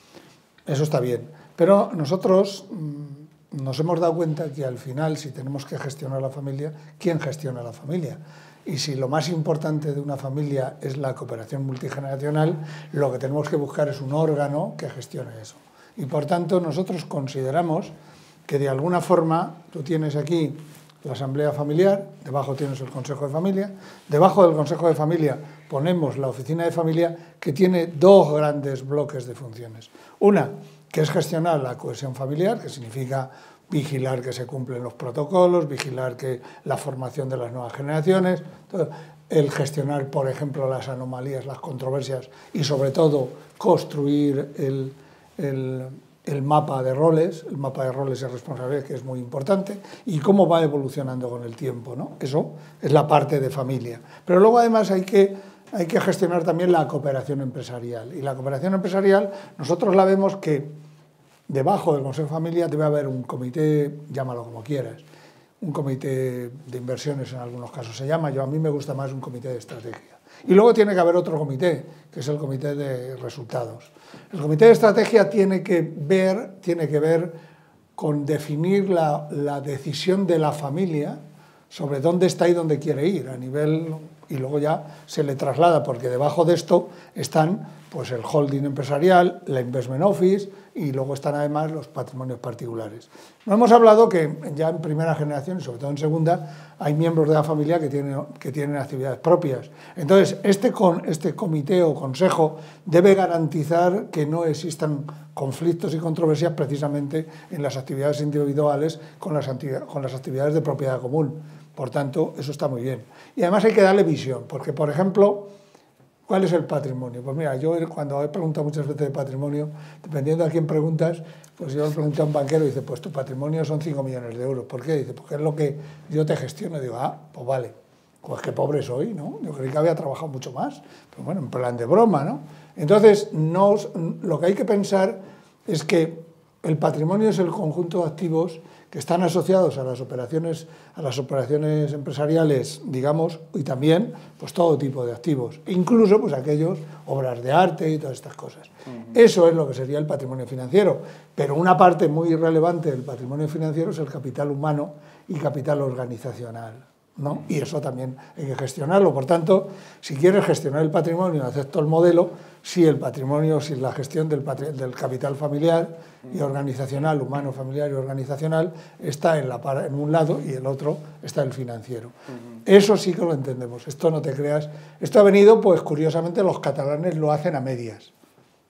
Eso está bien, pero nosotros mmm, nos hemos dado cuenta que al final, si tenemos que gestionar la familia, ¿quién gestiona la familia? Y si lo más importante de una familia es la cooperación multigeneracional, lo que tenemos que buscar es un órgano que gestione eso. Y por tanto, nosotros consideramos que de alguna forma tú tienes aquí la asamblea familiar, debajo tienes el consejo de familia, debajo del consejo de familia ponemos la oficina de familia, que tiene dos grandes bloques de funciones. Una, que es gestionar la cohesión familiar, que significa vigilar que se cumplen los protocolos, vigilar que la formación de las nuevas generaciones, todo, el gestionar, por ejemplo, las anomalías, las controversias y, sobre todo, construir el, el, el mapa de roles, el mapa de roles y responsabilidades, que es muy importante, y cómo va evolucionando con el tiempo, ¿no? Eso es la parte de familia. Pero luego, además, hay que, hay que gestionar también la cooperación empresarial. Y la cooperación empresarial, nosotros la vemos que debajo del Consejo de Familia debe haber un comité, llámalo como quieras, un comité de inversiones en algunos casos se llama, yo a mí me gusta más un comité de estrategia. Y luego tiene que haber otro comité, que es el comité de resultados. El comité de estrategia tiene que ver, tiene que ver con definir la, la decisión de la familia sobre dónde está y dónde quiere ir a nivel, y luego ya se le traslada, porque debajo de esto están pues el holding empresarial, la investment office, y luego están además los patrimonios particulares. No hemos hablado que ya en primera generación y sobre todo en segunda hay miembros de la familia que tienen, que tienen actividades propias. Entonces, este, con, este comité o consejo debe garantizar que no existan conflictos y controversias precisamente en las actividades individuales con las, con las actividades de propiedad común. Por tanto, eso está muy bien. Y además hay que darle visión, porque, por ejemplo, ¿cuál es el patrimonio? Pues mira, yo cuando he preguntado muchas veces de patrimonio, dependiendo a quién preguntas, pues yo le pregunté a un banquero y dice, pues tu patrimonio son cinco millones de euros. ¿Por qué? Dice, porque es lo que yo te gestiono. Y digo, ah, pues vale, pues qué pobre soy, ¿no? Yo creí que había trabajado mucho más. Pero bueno, en plan de broma, ¿no? Entonces, no, lo que hay que pensar es que el patrimonio es el conjunto de activos que están asociados a las operaciones, a las operaciones empresariales, digamos, y también pues todo tipo de activos, incluso pues aquellos, obras de arte y todas estas cosas. Uh-huh. Eso es lo que sería el patrimonio financiero, pero una parte muy relevante del patrimonio financiero es el capital humano y capital organizacional, ¿no? Y eso también hay que gestionarlo. Por tanto, si quieres gestionar el patrimonio, acepto el modelo, si el patrimonio, si la gestión del, del capital familiar y organizacional, humano, familiar y organizacional, está en, la, en un lado y el otro está el financiero. Uh-huh. Eso sí que lo entendemos. Esto no te creas. Esto ha venido, pues curiosamente, los catalanes lo hacen a medias.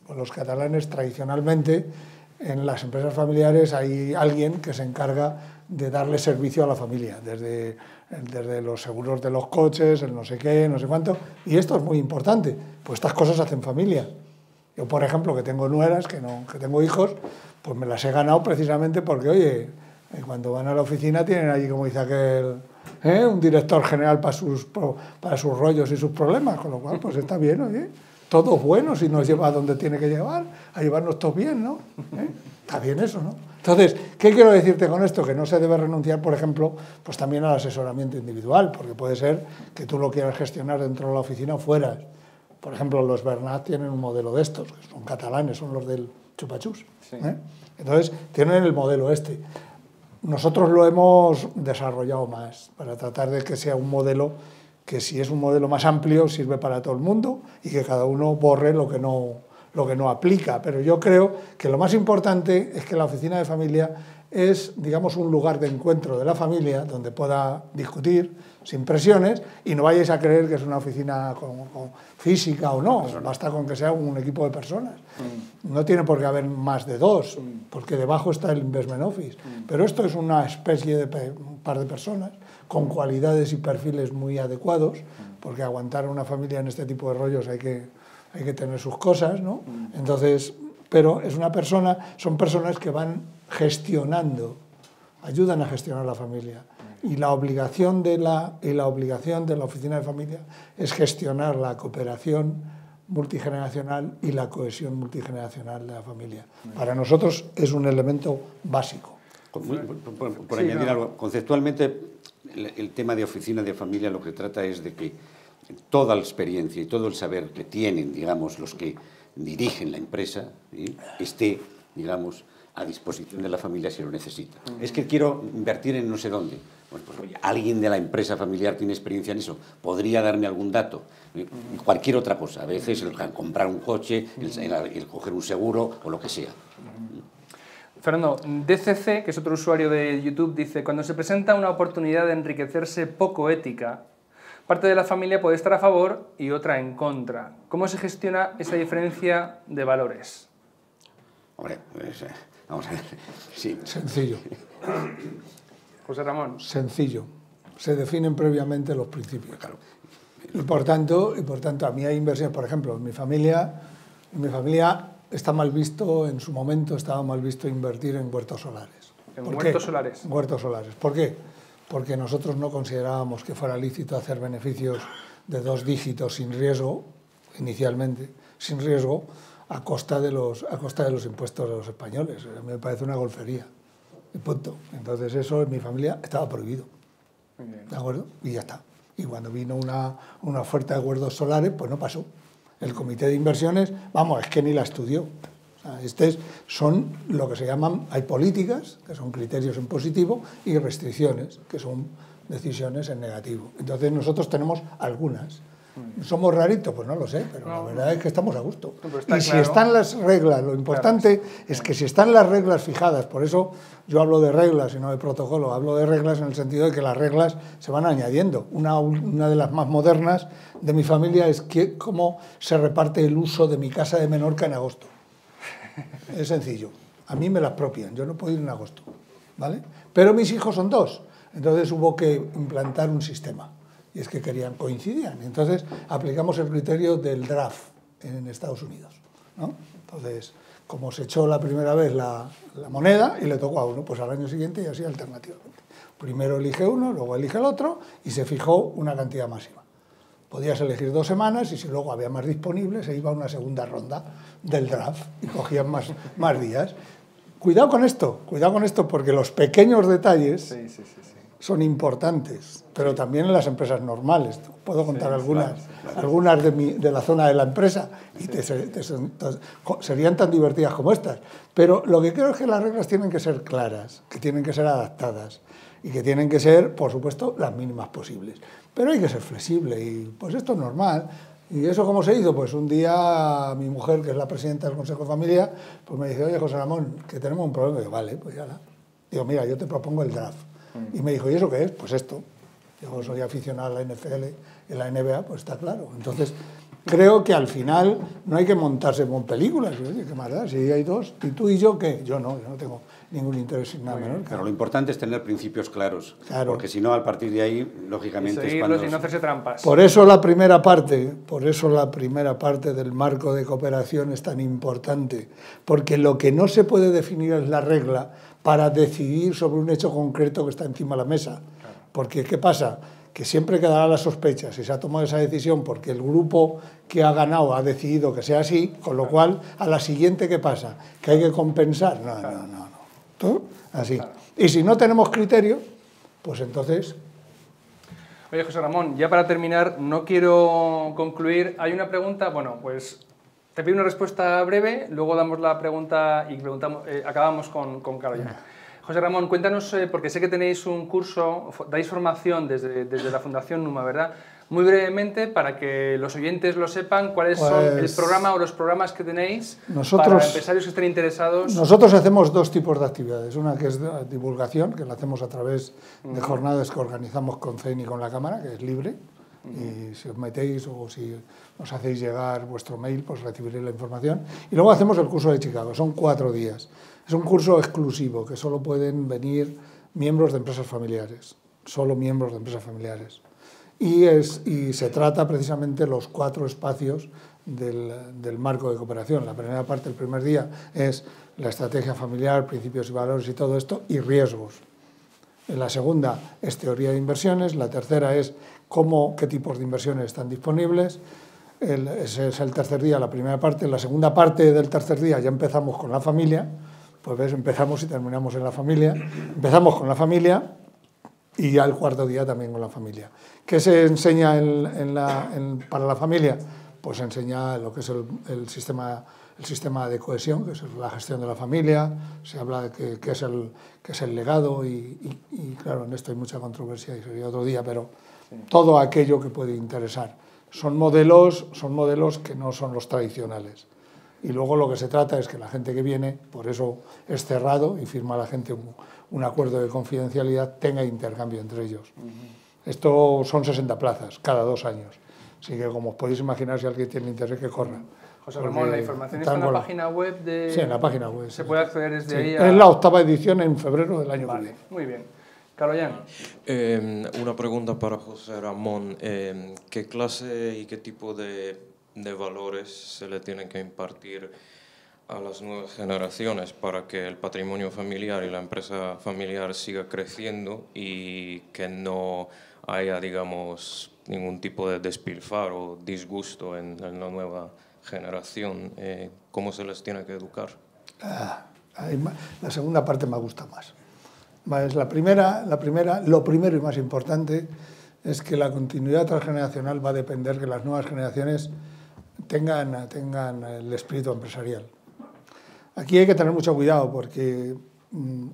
Pues los catalanes tradicionalmente en las empresas familiares hay alguien que se encarga de darle servicio a la familia, desde, desde los seguros de los coches, el no sé qué, no sé cuánto, y esto es muy importante, pues estas cosas hacen familia. Yo, por ejemplo, que tengo nueras, que, no, que tengo hijos, pues me las he ganado precisamente porque, oye, cuando van a la oficina tienen allí, como dice aquel, ¿eh? un director general para sus, para sus rollos y sus problemas, con lo cual, pues está bien, oye. Todo bueno si nos lleva a donde tiene que llevar, a llevarnos todos bien, ¿no? ¿Eh? Está bien eso, ¿no? Entonces, ¿qué quiero decirte con esto? Que no se debe renunciar, por ejemplo, pues también al asesoramiento individual, porque puede ser que tú lo quieras gestionar dentro de la oficina o fuera. Por ejemplo, los Bernat tienen un modelo de estos, que son catalanes, son los del chupachús. Sí. ¿Eh? Entonces, tienen el modelo este. Nosotros lo hemos desarrollado más para tratar de que sea un modelo que si es un modelo más amplio sirve para todo el mundo y que cada uno borre lo que no, lo que no aplica. Pero yo creo que lo más importante es que la oficina de familia es, digamos, un lugar de encuentro de la familia donde pueda discutir sin presiones y no vayáis a creer que es una oficina con, con física o no, basta con que sea un equipo de personas. Mm. No tiene por qué haber más de dos, mm. porque debajo está el investment office. Mm. Pero esto es una especie de un par de personas con cualidades y perfiles muy adecuados, porque aguantar a una familia en este tipo de rollos hay que, hay que tener sus cosas, ¿no? Entonces, pero es una persona, son personas que van gestionando, ayudan a gestionar la familia. Y la obligación de la, y la obligación de la oficina de familia es gestionar la cooperación multigeneracional y la cohesión multigeneracional de la familia. Para nosotros es un elemento básico. Por, por, por sí, añadir no. algo, conceptualmente el, el tema de oficina de familia lo que trata es de que toda la experiencia y todo el saber que tienen, digamos, los que dirigen la empresa, ¿sí? esté, digamos, a disposición de la familia si lo necesita. Uh-huh. Es que quiero invertir en no sé dónde. Bueno, pues oye, alguien de la empresa familiar tiene experiencia en eso, podría darme algún dato. Uh-huh. Cualquier otra cosa, a veces el comprar un coche, el, el, el coger un seguro o lo que sea. Uh-huh. Fernando, D C C, que es otro usuario de YouTube, dice: cuando se presenta una oportunidad de enriquecerse poco ética, parte de la familia puede estar a favor y otra en contra. ¿Cómo se gestiona esa diferencia de valores? Hombre, pues, eh, vamos a ver. Sí. Sencillo. José Ramón. Sencillo. Se definen previamente los principios. Claro. Y por tanto, y por tanto, a mí hay inversiones, por ejemplo, en mi familia, en mi familia está mal visto, en su momento estaba mal visto invertir en huertos solares. ¿En huertos solares? En huertos solares. ¿Por qué? Porque nosotros no considerábamos que fuera lícito hacer beneficios de dos dígitos sin riesgo, inicialmente, sin riesgo, a costa de los, a costa de los impuestos de los españoles. A mí me parece una golfería. Y punto. Entonces eso en mi familia estaba prohibido. ¿De acuerdo? Y ya está. Y cuando vino una, una oferta de huertos solares, pues no pasó. El comité de inversiones, vamos, es que ni la estudió. O sea, estos son lo que se llaman, hay políticas, que son criterios en positivo, y restricciones, que son decisiones en negativo. Entonces nosotros tenemos algunas. ¿Somos raritos? Pues no lo sé, pero no, la verdad no. es que estamos a gusto. No, y si claro. están las reglas, lo importante claro. es que si están las reglas fijadas, por eso yo hablo de reglas y no de protocolo, hablo de reglas en el sentido de que las reglas se van añadiendo. Una, una de las más modernas de mi familia es que, cómo se reparte el uso de mi casa de Menorca en agosto. Es sencillo. A mí me la expropian, yo no puedo ir en agosto, ¿vale? Pero mis hijos son dos, entonces hubo que implantar un sistema. Y es que querían, coincidían. Entonces aplicamos el criterio del draft en Estados Unidos, ¿no? Entonces, como se echó la primera vez la, la moneda y le tocó a uno, pues al año siguiente y así alternativamente. Primero elige uno, luego elige el otro y se fijó una cantidad máxima. Podías elegir dos semanas y si luego había más disponibles se iba a una segunda ronda del draft y cogían más, más días. Cuidado con esto, cuidado con esto porque los pequeños detalles sí, sí, sí, sí. son importantes, pero también en las empresas normales. Puedo contar sí, algunas, claro, claro. algunas de, mi, de la zona de la empresa y te, te, te, te, serían tan divertidas como estas. Pero lo que creo es que las reglas tienen que ser claras, que tienen que ser adaptadas y que tienen que ser, por supuesto, las mínimas posibles. Pero hay que ser flexible y pues esto es normal. ¿Y eso cómo se hizo? Pues un día mi mujer, que es la presidenta del Consejo de Familia, pues me dice: oye, José Ramón, que tenemos un problema. Y digo, vale, pues ya la. Digo, mira, yo te propongo el draft. Y me dijo, ¿y eso qué es? Pues esto. Yo soy aficionado a la N F L, en la N B A, pues está claro. Entonces, creo que al final no hay que montarse con películas. Oye, qué más da, si hay dos, y tú y yo, ¿qué? Yo no, yo no tengo ningún interés en nada menor. Pero lo importante es tener principios claros, Claro. porque si no, a partir de ahí, lógicamente, Y es seguirlos cuando... y no hacerse trampas. Por eso la primera parte, por eso la primera parte del marco de cooperación es tan importante, porque lo que no se puede definir es la regla para decidir sobre un hecho concreto que está encima de la mesa. Claro. Porque, ¿qué pasa? Que siempre quedará la sospecha si se ha tomado esa decisión porque el grupo que ha ganado ha decidido que sea así, con lo cual, a la siguiente, ¿qué pasa? ¿Que hay que compensar? No, no, no, no. ¿Tú? Así. Claro. Y si no tenemos criterio, pues entonces... Oye, José Ramón, ya para terminar, no quiero concluir. Hay una pregunta, bueno, pues te pido una respuesta breve, luego damos la pregunta y preguntamos, eh, acabamos con, con Kaloyan. José Ramón, cuéntanos, eh, porque sé que tenéis un curso, dais formación desde, desde la Fundación Numa, ¿verdad? Muy brevemente, para que los oyentes lo sepan, ¿cuáles pues, son el programa o los programas que tenéis nosotros, para empresarios que estén interesados? Nosotros hacemos dos tipos de actividades. Una que es de divulgación, que la hacemos a través de jornadas que organizamos con C E N y con la Cámara, que es libre. Uh-huh. Y si os metéis o si os hacéis llegar vuestro mail, pues recibiréis la información. Y luego hacemos el curso de Chicago, son cuatro días. Es un curso exclusivo, que solo pueden venir miembros de empresas familiares, solo miembros de empresas familiares. Y, es, y se trata precisamente los cuatro espacios del, del marco de cooperación. La primera parte, el primer día, es la estrategia familiar, principios y valores y todo esto, y riesgos. La segunda es teoría de inversiones, la tercera es cómo, qué tipos de inversiones están disponibles. El, ese es el tercer día, la primera parte. La segunda parte del tercer día ya empezamos con la familia. Pues ves, empezamos y terminamos en la familia. Empezamos con la familia y ya el cuarto día también con la familia. ¿Qué se enseña en, en la, en, para la familia? Pues se enseña lo que es el, el, sistema, el sistema de cohesión, que es la gestión de la familia, se habla de que, que, es, el, que es el legado y, y, y claro, en esto hay mucha controversia y sería otro día, pero todo aquello que puede interesar. Son modelos, son modelos que no son los tradicionales. Y luego lo que se trata es que la gente que viene, por eso es cerrado y firma la gente un, un acuerdo de confidencialidad, tenga intercambio entre ellos. Uh-huh. Esto son sesenta plazas cada dos años. Así que, como os podéis imaginar, si alguien tiene interés, que corra. José Ramón, la información está en la página web de... Sí, en la página web. Se puede acceder desde sí. ahí a... Es la octava edición en febrero del año vale, que viene. Muy bien. Kaloyan. Eh, una pregunta para José Ramón. Eh, ¿Qué clase y qué tipo de... de valores se le tienen que impartir a las nuevas generaciones para que el patrimonio familiar y la empresa familiar siga creciendo y que no haya, digamos, ningún tipo de despilfarro o disgusto en, en la nueva generación? Eh, ¿Cómo se les tiene que educar? Ah, la segunda parte me gusta más. Es la primera, la primera, lo primero y más importante es que la continuidad transgeneracional va a depender que las nuevas generaciones tengan, tengan el espíritu empresarial. Aquí hay que tener mucho cuidado porque mmm,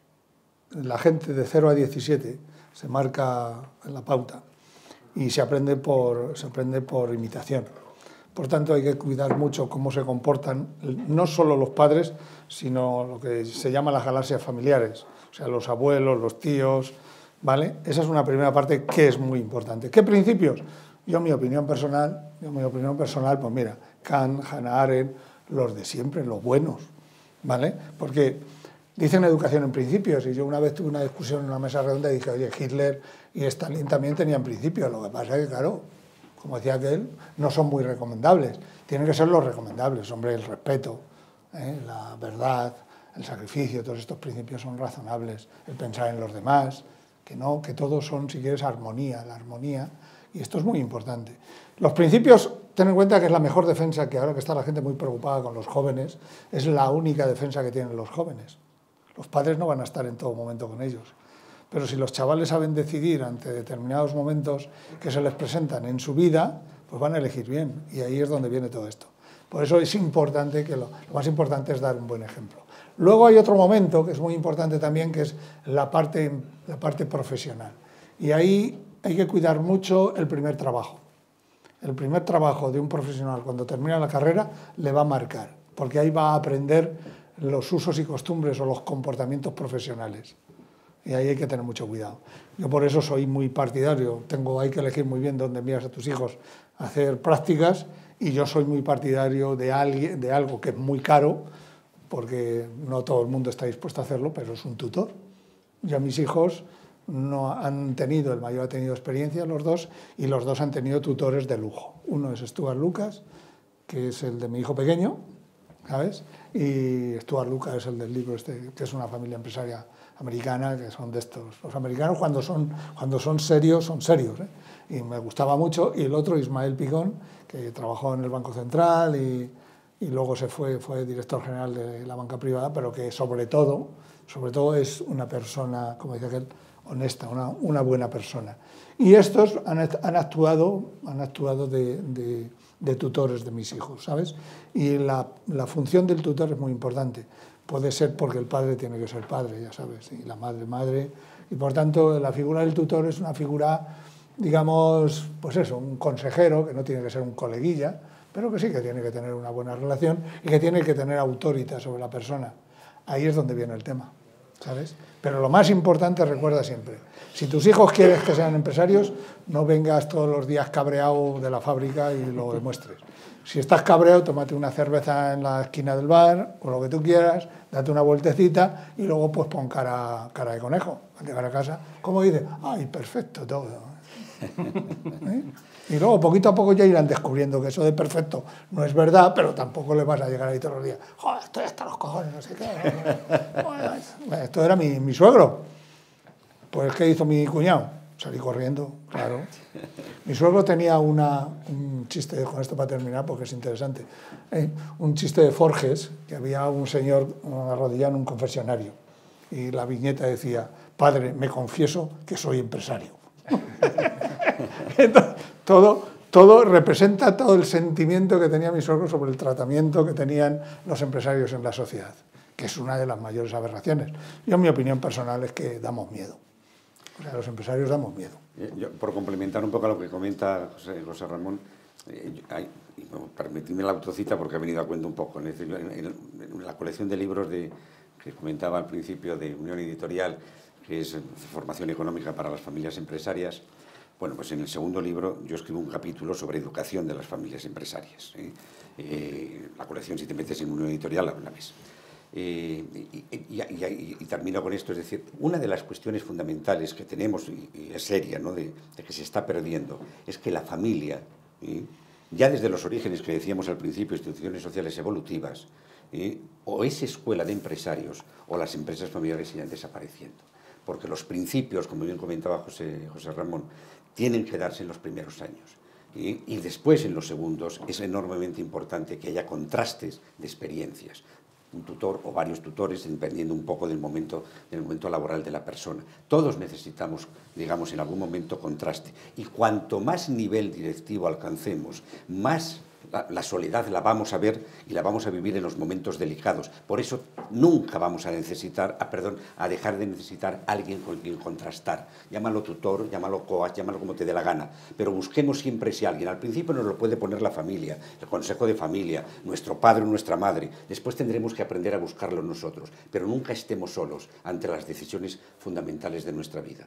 la gente de cero a diecisiete se marca en la pauta y se aprende por, se aprende por imitación. Por tanto, hay que cuidar mucho cómo se comportan no solo los padres, sino lo que se llama las galaxias familiares, o sea, los abuelos, los tíos, ¿vale? Esa es una primera parte que es muy importante. ¿Qué principios? Yo, mi opinión personal, yo, mi opinión personal, pues mira, Kant, Hannah Arendt, los de siempre, los buenos, ¿vale? Porque dicen educación en principios, y yo una vez tuve una discusión en una mesa redonda y dije, oye, Hitler y Stalin también tenían principios, lo que pasa es que, claro, como decía aquel, no son muy recomendables, tienen que ser los recomendables, hombre, el respeto, ¿eh? La verdad, el sacrificio, todos estos principios son razonables, el pensar en los demás, que no, que todos son, si quieres, armonía, la armonía. Y esto es muy importante. Los principios, ten en cuenta que es la mejor defensa, que ahora que está la gente muy preocupada con los jóvenes, es la única defensa que tienen los jóvenes. Los padres no van a estar en todo momento con ellos. Pero si los chavales saben decidir ante determinados momentos que se les presentan en su vida, pues van a elegir bien. Y ahí es donde viene todo esto. Por eso es importante que lo, lo más importante es dar un buen ejemplo. Luego hay otro momento que es muy importante también, que es la parte, la parte profesional. Y ahí hay que cuidar mucho el primer trabajo. El primer trabajo de un profesional cuando termina la carrera le va a marcar, porque ahí va a aprender los usos y costumbres o los comportamientos profesionales. Y ahí hay que tener mucho cuidado. Yo por eso soy muy partidario. Tengo, hay que elegir muy bien dónde envías a tus hijos hacer prácticas, y yo soy muy partidario de, alguien, de algo que es muy caro, porque no todo el mundo está dispuesto a hacerlo, pero es un tutor. Ya mis hijos no han tenido, el mayor ha tenido experiencia, los dos, y los dos han tenido tutores de lujo. Uno es Stuart Lucas, que es el de mi hijo pequeño, ¿sabes? Y Stuart Lucas es el del libro este, que es una familia empresaria americana, que son de estos. Los americanos cuando son, cuando son serios, son serios, ¿eh? Y me gustaba mucho. Y el otro, Ismael Picón, que trabajó en el Banco Central y, y luego se fue, fue director general de la banca privada, pero que sobre todo, sobre todo es una persona, como dice aquel, honesta, una, una buena persona. Y estos han, han actuado, han actuado de, de, de tutores de mis hijos, ¿sabes? Y la, la función del tutor es muy importante. Puede ser porque el padre tiene que ser padre, ya sabes, y la madre, madre. Y por tanto, la figura del tutor es una figura, digamos, pues eso, un consejero, que no tiene que ser un coleguilla, pero que sí que tiene que tener una buena relación y que tiene que tener autoridad sobre la persona. Ahí es donde viene el tema, ¿sabes? Pero lo más importante, recuerda siempre, si tus hijos quieres que sean empresarios, no vengas todos los días cabreado de la fábrica y lo demuestres. Si estás cabreado, tómate una cerveza en la esquina del bar, o lo que tú quieras, date una vueltecita y luego pues pon cara, cara de conejo al llegar a casa. Como dices, ay, perfecto todo. ¿Eh? Y luego poquito a poco ya irán descubriendo que eso de perfecto no es verdad, pero tampoco le vas a llegar ahí todos los días. Joder, estoy hasta los cojones, no sé qué. Bueno, esto era mi, mi suegro. Pues, ¿qué hizo mi cuñado? Salí corriendo, claro. Mi suegro tenía una, un chiste, con esto para terminar porque es interesante, ¿eh? Un chiste de Forges, que había un señor arrodillado en un confesionario y la viñeta decía, padre, me confieso que soy empresario. Entonces, todo, todo representa todo el sentimiento que tenía mi suegro sobre el tratamiento que tenían los empresarios en la sociedad, que es una de las mayores aberraciones. Yo, mi opinión personal es que damos miedo. O sea, los empresarios damos miedo. Yo, por complementar un poco a lo que comenta José, José Ramón, eh, yo, hay, permitidme la autocita porque ha venido a cuento un poco. En, en, en la colección de libros de, que comentaba al principio de Unión Editorial, que es Formación Económica para las Familias Empresarias, bueno, pues en el segundo libro yo escribo un capítulo sobre educación de las familias empresarias. ¿eh? Eh, la colección, si te metes en Unión Editorial, la ves. Eh, y, y, y, y termino con esto, es decir, una de las cuestiones fundamentales que tenemos, y, y es seria, ¿no? de, de que se está perdiendo, es que la familia, ¿eh? ya desde los orígenes que decíamos al principio, instituciones sociales evolutivas, ¿eh? o es escuela de empresarios o las empresas familiares irán desapareciendo. Porque los principios, como bien comentaba José, José Ramón, tienen que darse en los primeros años. ¿eh? Y después, en los segundos, es enormemente importante que haya contrastes de experiencias. Un tutor o varios tutores, dependiendo un poco del momento, del momento laboral de la persona. Todos necesitamos, digamos, en algún momento contraste. Y cuanto más nivel directivo alcancemos, más la, la soledad la vamos a ver y la vamos a vivir en los momentos delicados. Por eso nunca vamos a necesitar, a, perdón, a dejar de necesitar a alguien con quien contrastar. Llámalo tutor, llámalo coach, llámalo como te dé la gana. Pero busquemos siempre ese alguien. Al principio nos lo puede poner la familia, el consejo de familia, nuestro padre o nuestra madre. Después tendremos que aprender a buscarlo nosotros. Pero nunca estemos solos ante las decisiones fundamentales de nuestra vida.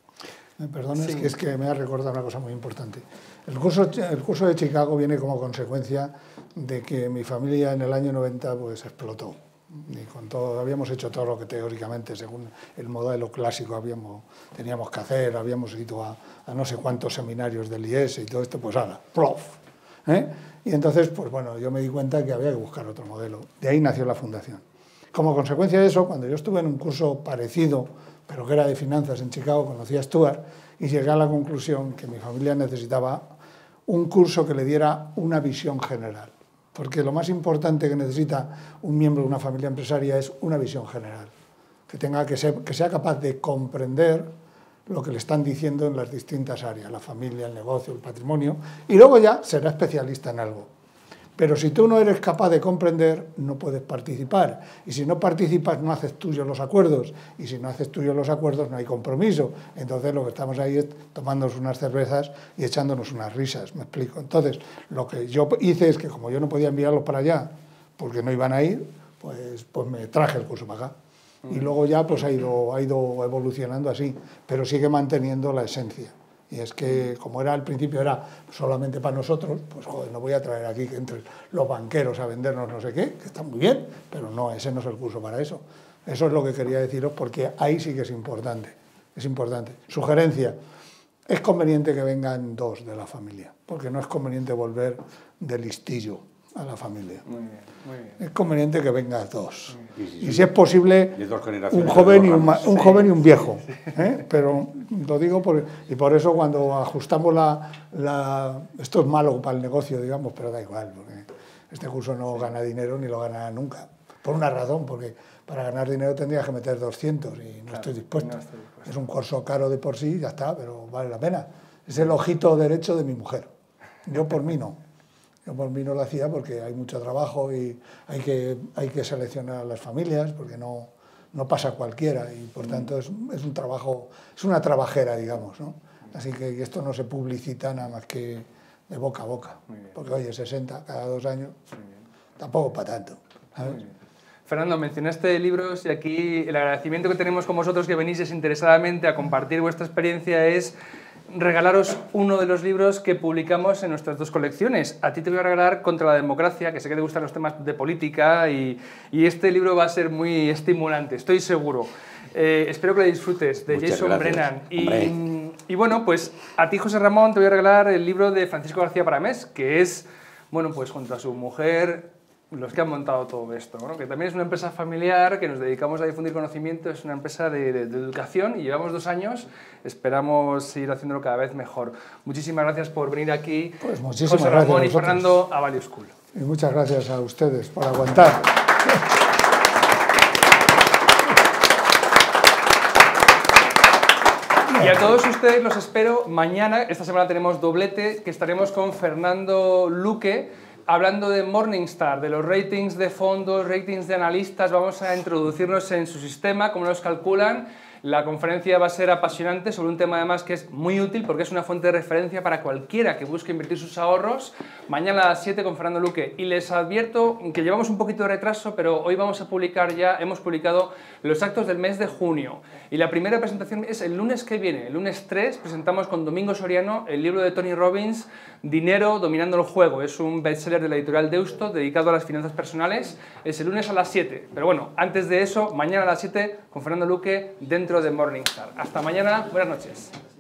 Me perdones, sí. que es que me ha recordado una cosa muy importante. El curso, el curso de Chicago viene como consecuencia de que mi familia en el año noventa pues explotó. Y con todo, habíamos hecho todo lo que teóricamente, según el modelo clásico, habíamos, teníamos que hacer, habíamos ido a, a no sé cuántos seminarios del I E S y todo esto, pues ahora, plof. ¿eh? Y entonces, pues bueno, yo me di cuenta que había que buscar otro modelo. De ahí nació la fundación. Como consecuencia de eso, cuando yo estuve en un curso parecido, pero que era de finanzas en Chicago, conocí a Stuart y llegué a la conclusión que mi familia necesitaba un curso que le diera una visión general. Porque lo más importante que necesita un miembro de una familia empresaria es una visión general. Que, tenga que, ser, que sea capaz de comprender lo que le están diciendo en las distintas áreas, la familia, el negocio, el patrimonio, y luego ya será especialista en algo. Pero si tú no eres capaz de comprender, no puedes participar. Y si no participas, no haces tuyos los acuerdos. Y si no haces tuyos los acuerdos, no hay compromiso. Entonces, lo que estamos ahí es tomándonos unas cervezas y echándonos unas risas, ¿me explico? Entonces, lo que yo hice es que, como yo no podía enviarlos para allá, porque no iban a ir, pues, pues me traje el curso para acá. Y luego ya pues ha ido, ha ido evolucionando así, pero sigue manteniendo la esencia. Y es que, como era al principio era solamente para nosotros, pues joder, no voy a traer aquí que entren los banqueros a vendernos no sé qué, que está muy bien, pero no, ese no es el curso para eso. Eso es lo que quería deciros, porque ahí sí que es importante, es importante. Sugerencia, es conveniente que vengan dos de la familia, porque no es conveniente volver de listillo a la familia. Muy bien, muy bien. Es conveniente que vengan dos. Sí, sí, Y sí. si es posible, De dos un generaciones, joven de y dos un, ma- ramas. un joven y un viejo. ¿eh? Pero lo digo por, y por eso cuando ajustamos la, la... Esto es malo para el negocio, digamos, pero da igual, porque este curso no gana dinero ni lo gana nunca. Por una razón, porque para ganar dinero tendrías que meter doscientos y no, Claro, estoy, dispuesto. no estoy dispuesto. Es un curso caro de por sí, ya está, pero vale la pena. Es el ojito derecho de mi mujer. Yo por mí no. Yo por mí no lo hacía porque hay mucho trabajo y hay que, hay que seleccionar a las familias porque no, no pasa cualquiera y por tanto es, es un trabajo, es una trabajera, digamos, ¿no? Así que esto no se publicita nada más que de boca a boca. Porque oye, sesenta cada dos años, tampoco para tanto, ¿sabes? Fernando, mencionaste libros y aquí el agradecimiento que tenemos con vosotros que venís desinteresadamente a compartir vuestra experiencia es regalaros uno de los libros que publicamos en nuestras dos colecciones. A ti te voy a regalar Contra la democracia, que sé que te gustan los temas de política y, y este libro va a ser muy estimulante, estoy seguro. Eh, espero que lo disfrutes, de Muchas Jason gracias. Brennan. Y, Hombre. y bueno, pues a ti, José Ramón, te voy a regalar el libro de Francisco García Paramés, que es, bueno, pues junto a su mujer, los que han montado todo esto, ¿no? Que también es una empresa familiar que nos dedicamos a difundir conocimiento, es una empresa de, de, de educación y llevamos dos años, esperamos seguir haciéndolo cada vez mejor. Muchísimas gracias por venir aquí, Pues muchísimas José gracias Ramón a y vosotros. Fernando, a Value School. Y muchas gracias a ustedes por aguantar. Y a todos ustedes los espero mañana, esta semana tenemos doblete, que estaremos con Fernando Luque, hablando de Morningstar, de los ratings de fondos, ratings de analistas. Vamos a introducirnos en su sistema, cómo los calculan. La conferencia va a ser apasionante sobre un tema además que es muy útil porque es una fuente de referencia para cualquiera que busque invertir sus ahorros. Mañana a las siete con Fernando Luque. Y les advierto que llevamos un poquito de retraso, pero hoy vamos a publicar ya, hemos publicado los actos del mes de junio. Y la primera presentación es el lunes que viene. El lunes tres presentamos con Domingo Soriano el libro de Tony Robbins, Dinero dominando el juego. Es un bestseller de la editorial Deusto dedicado a las finanzas personales. Es el lunes a las siete. Pero bueno, antes de eso, mañana a las siete con Fernando Luque dentro de Morningstar. Hasta mañana, buenas noches.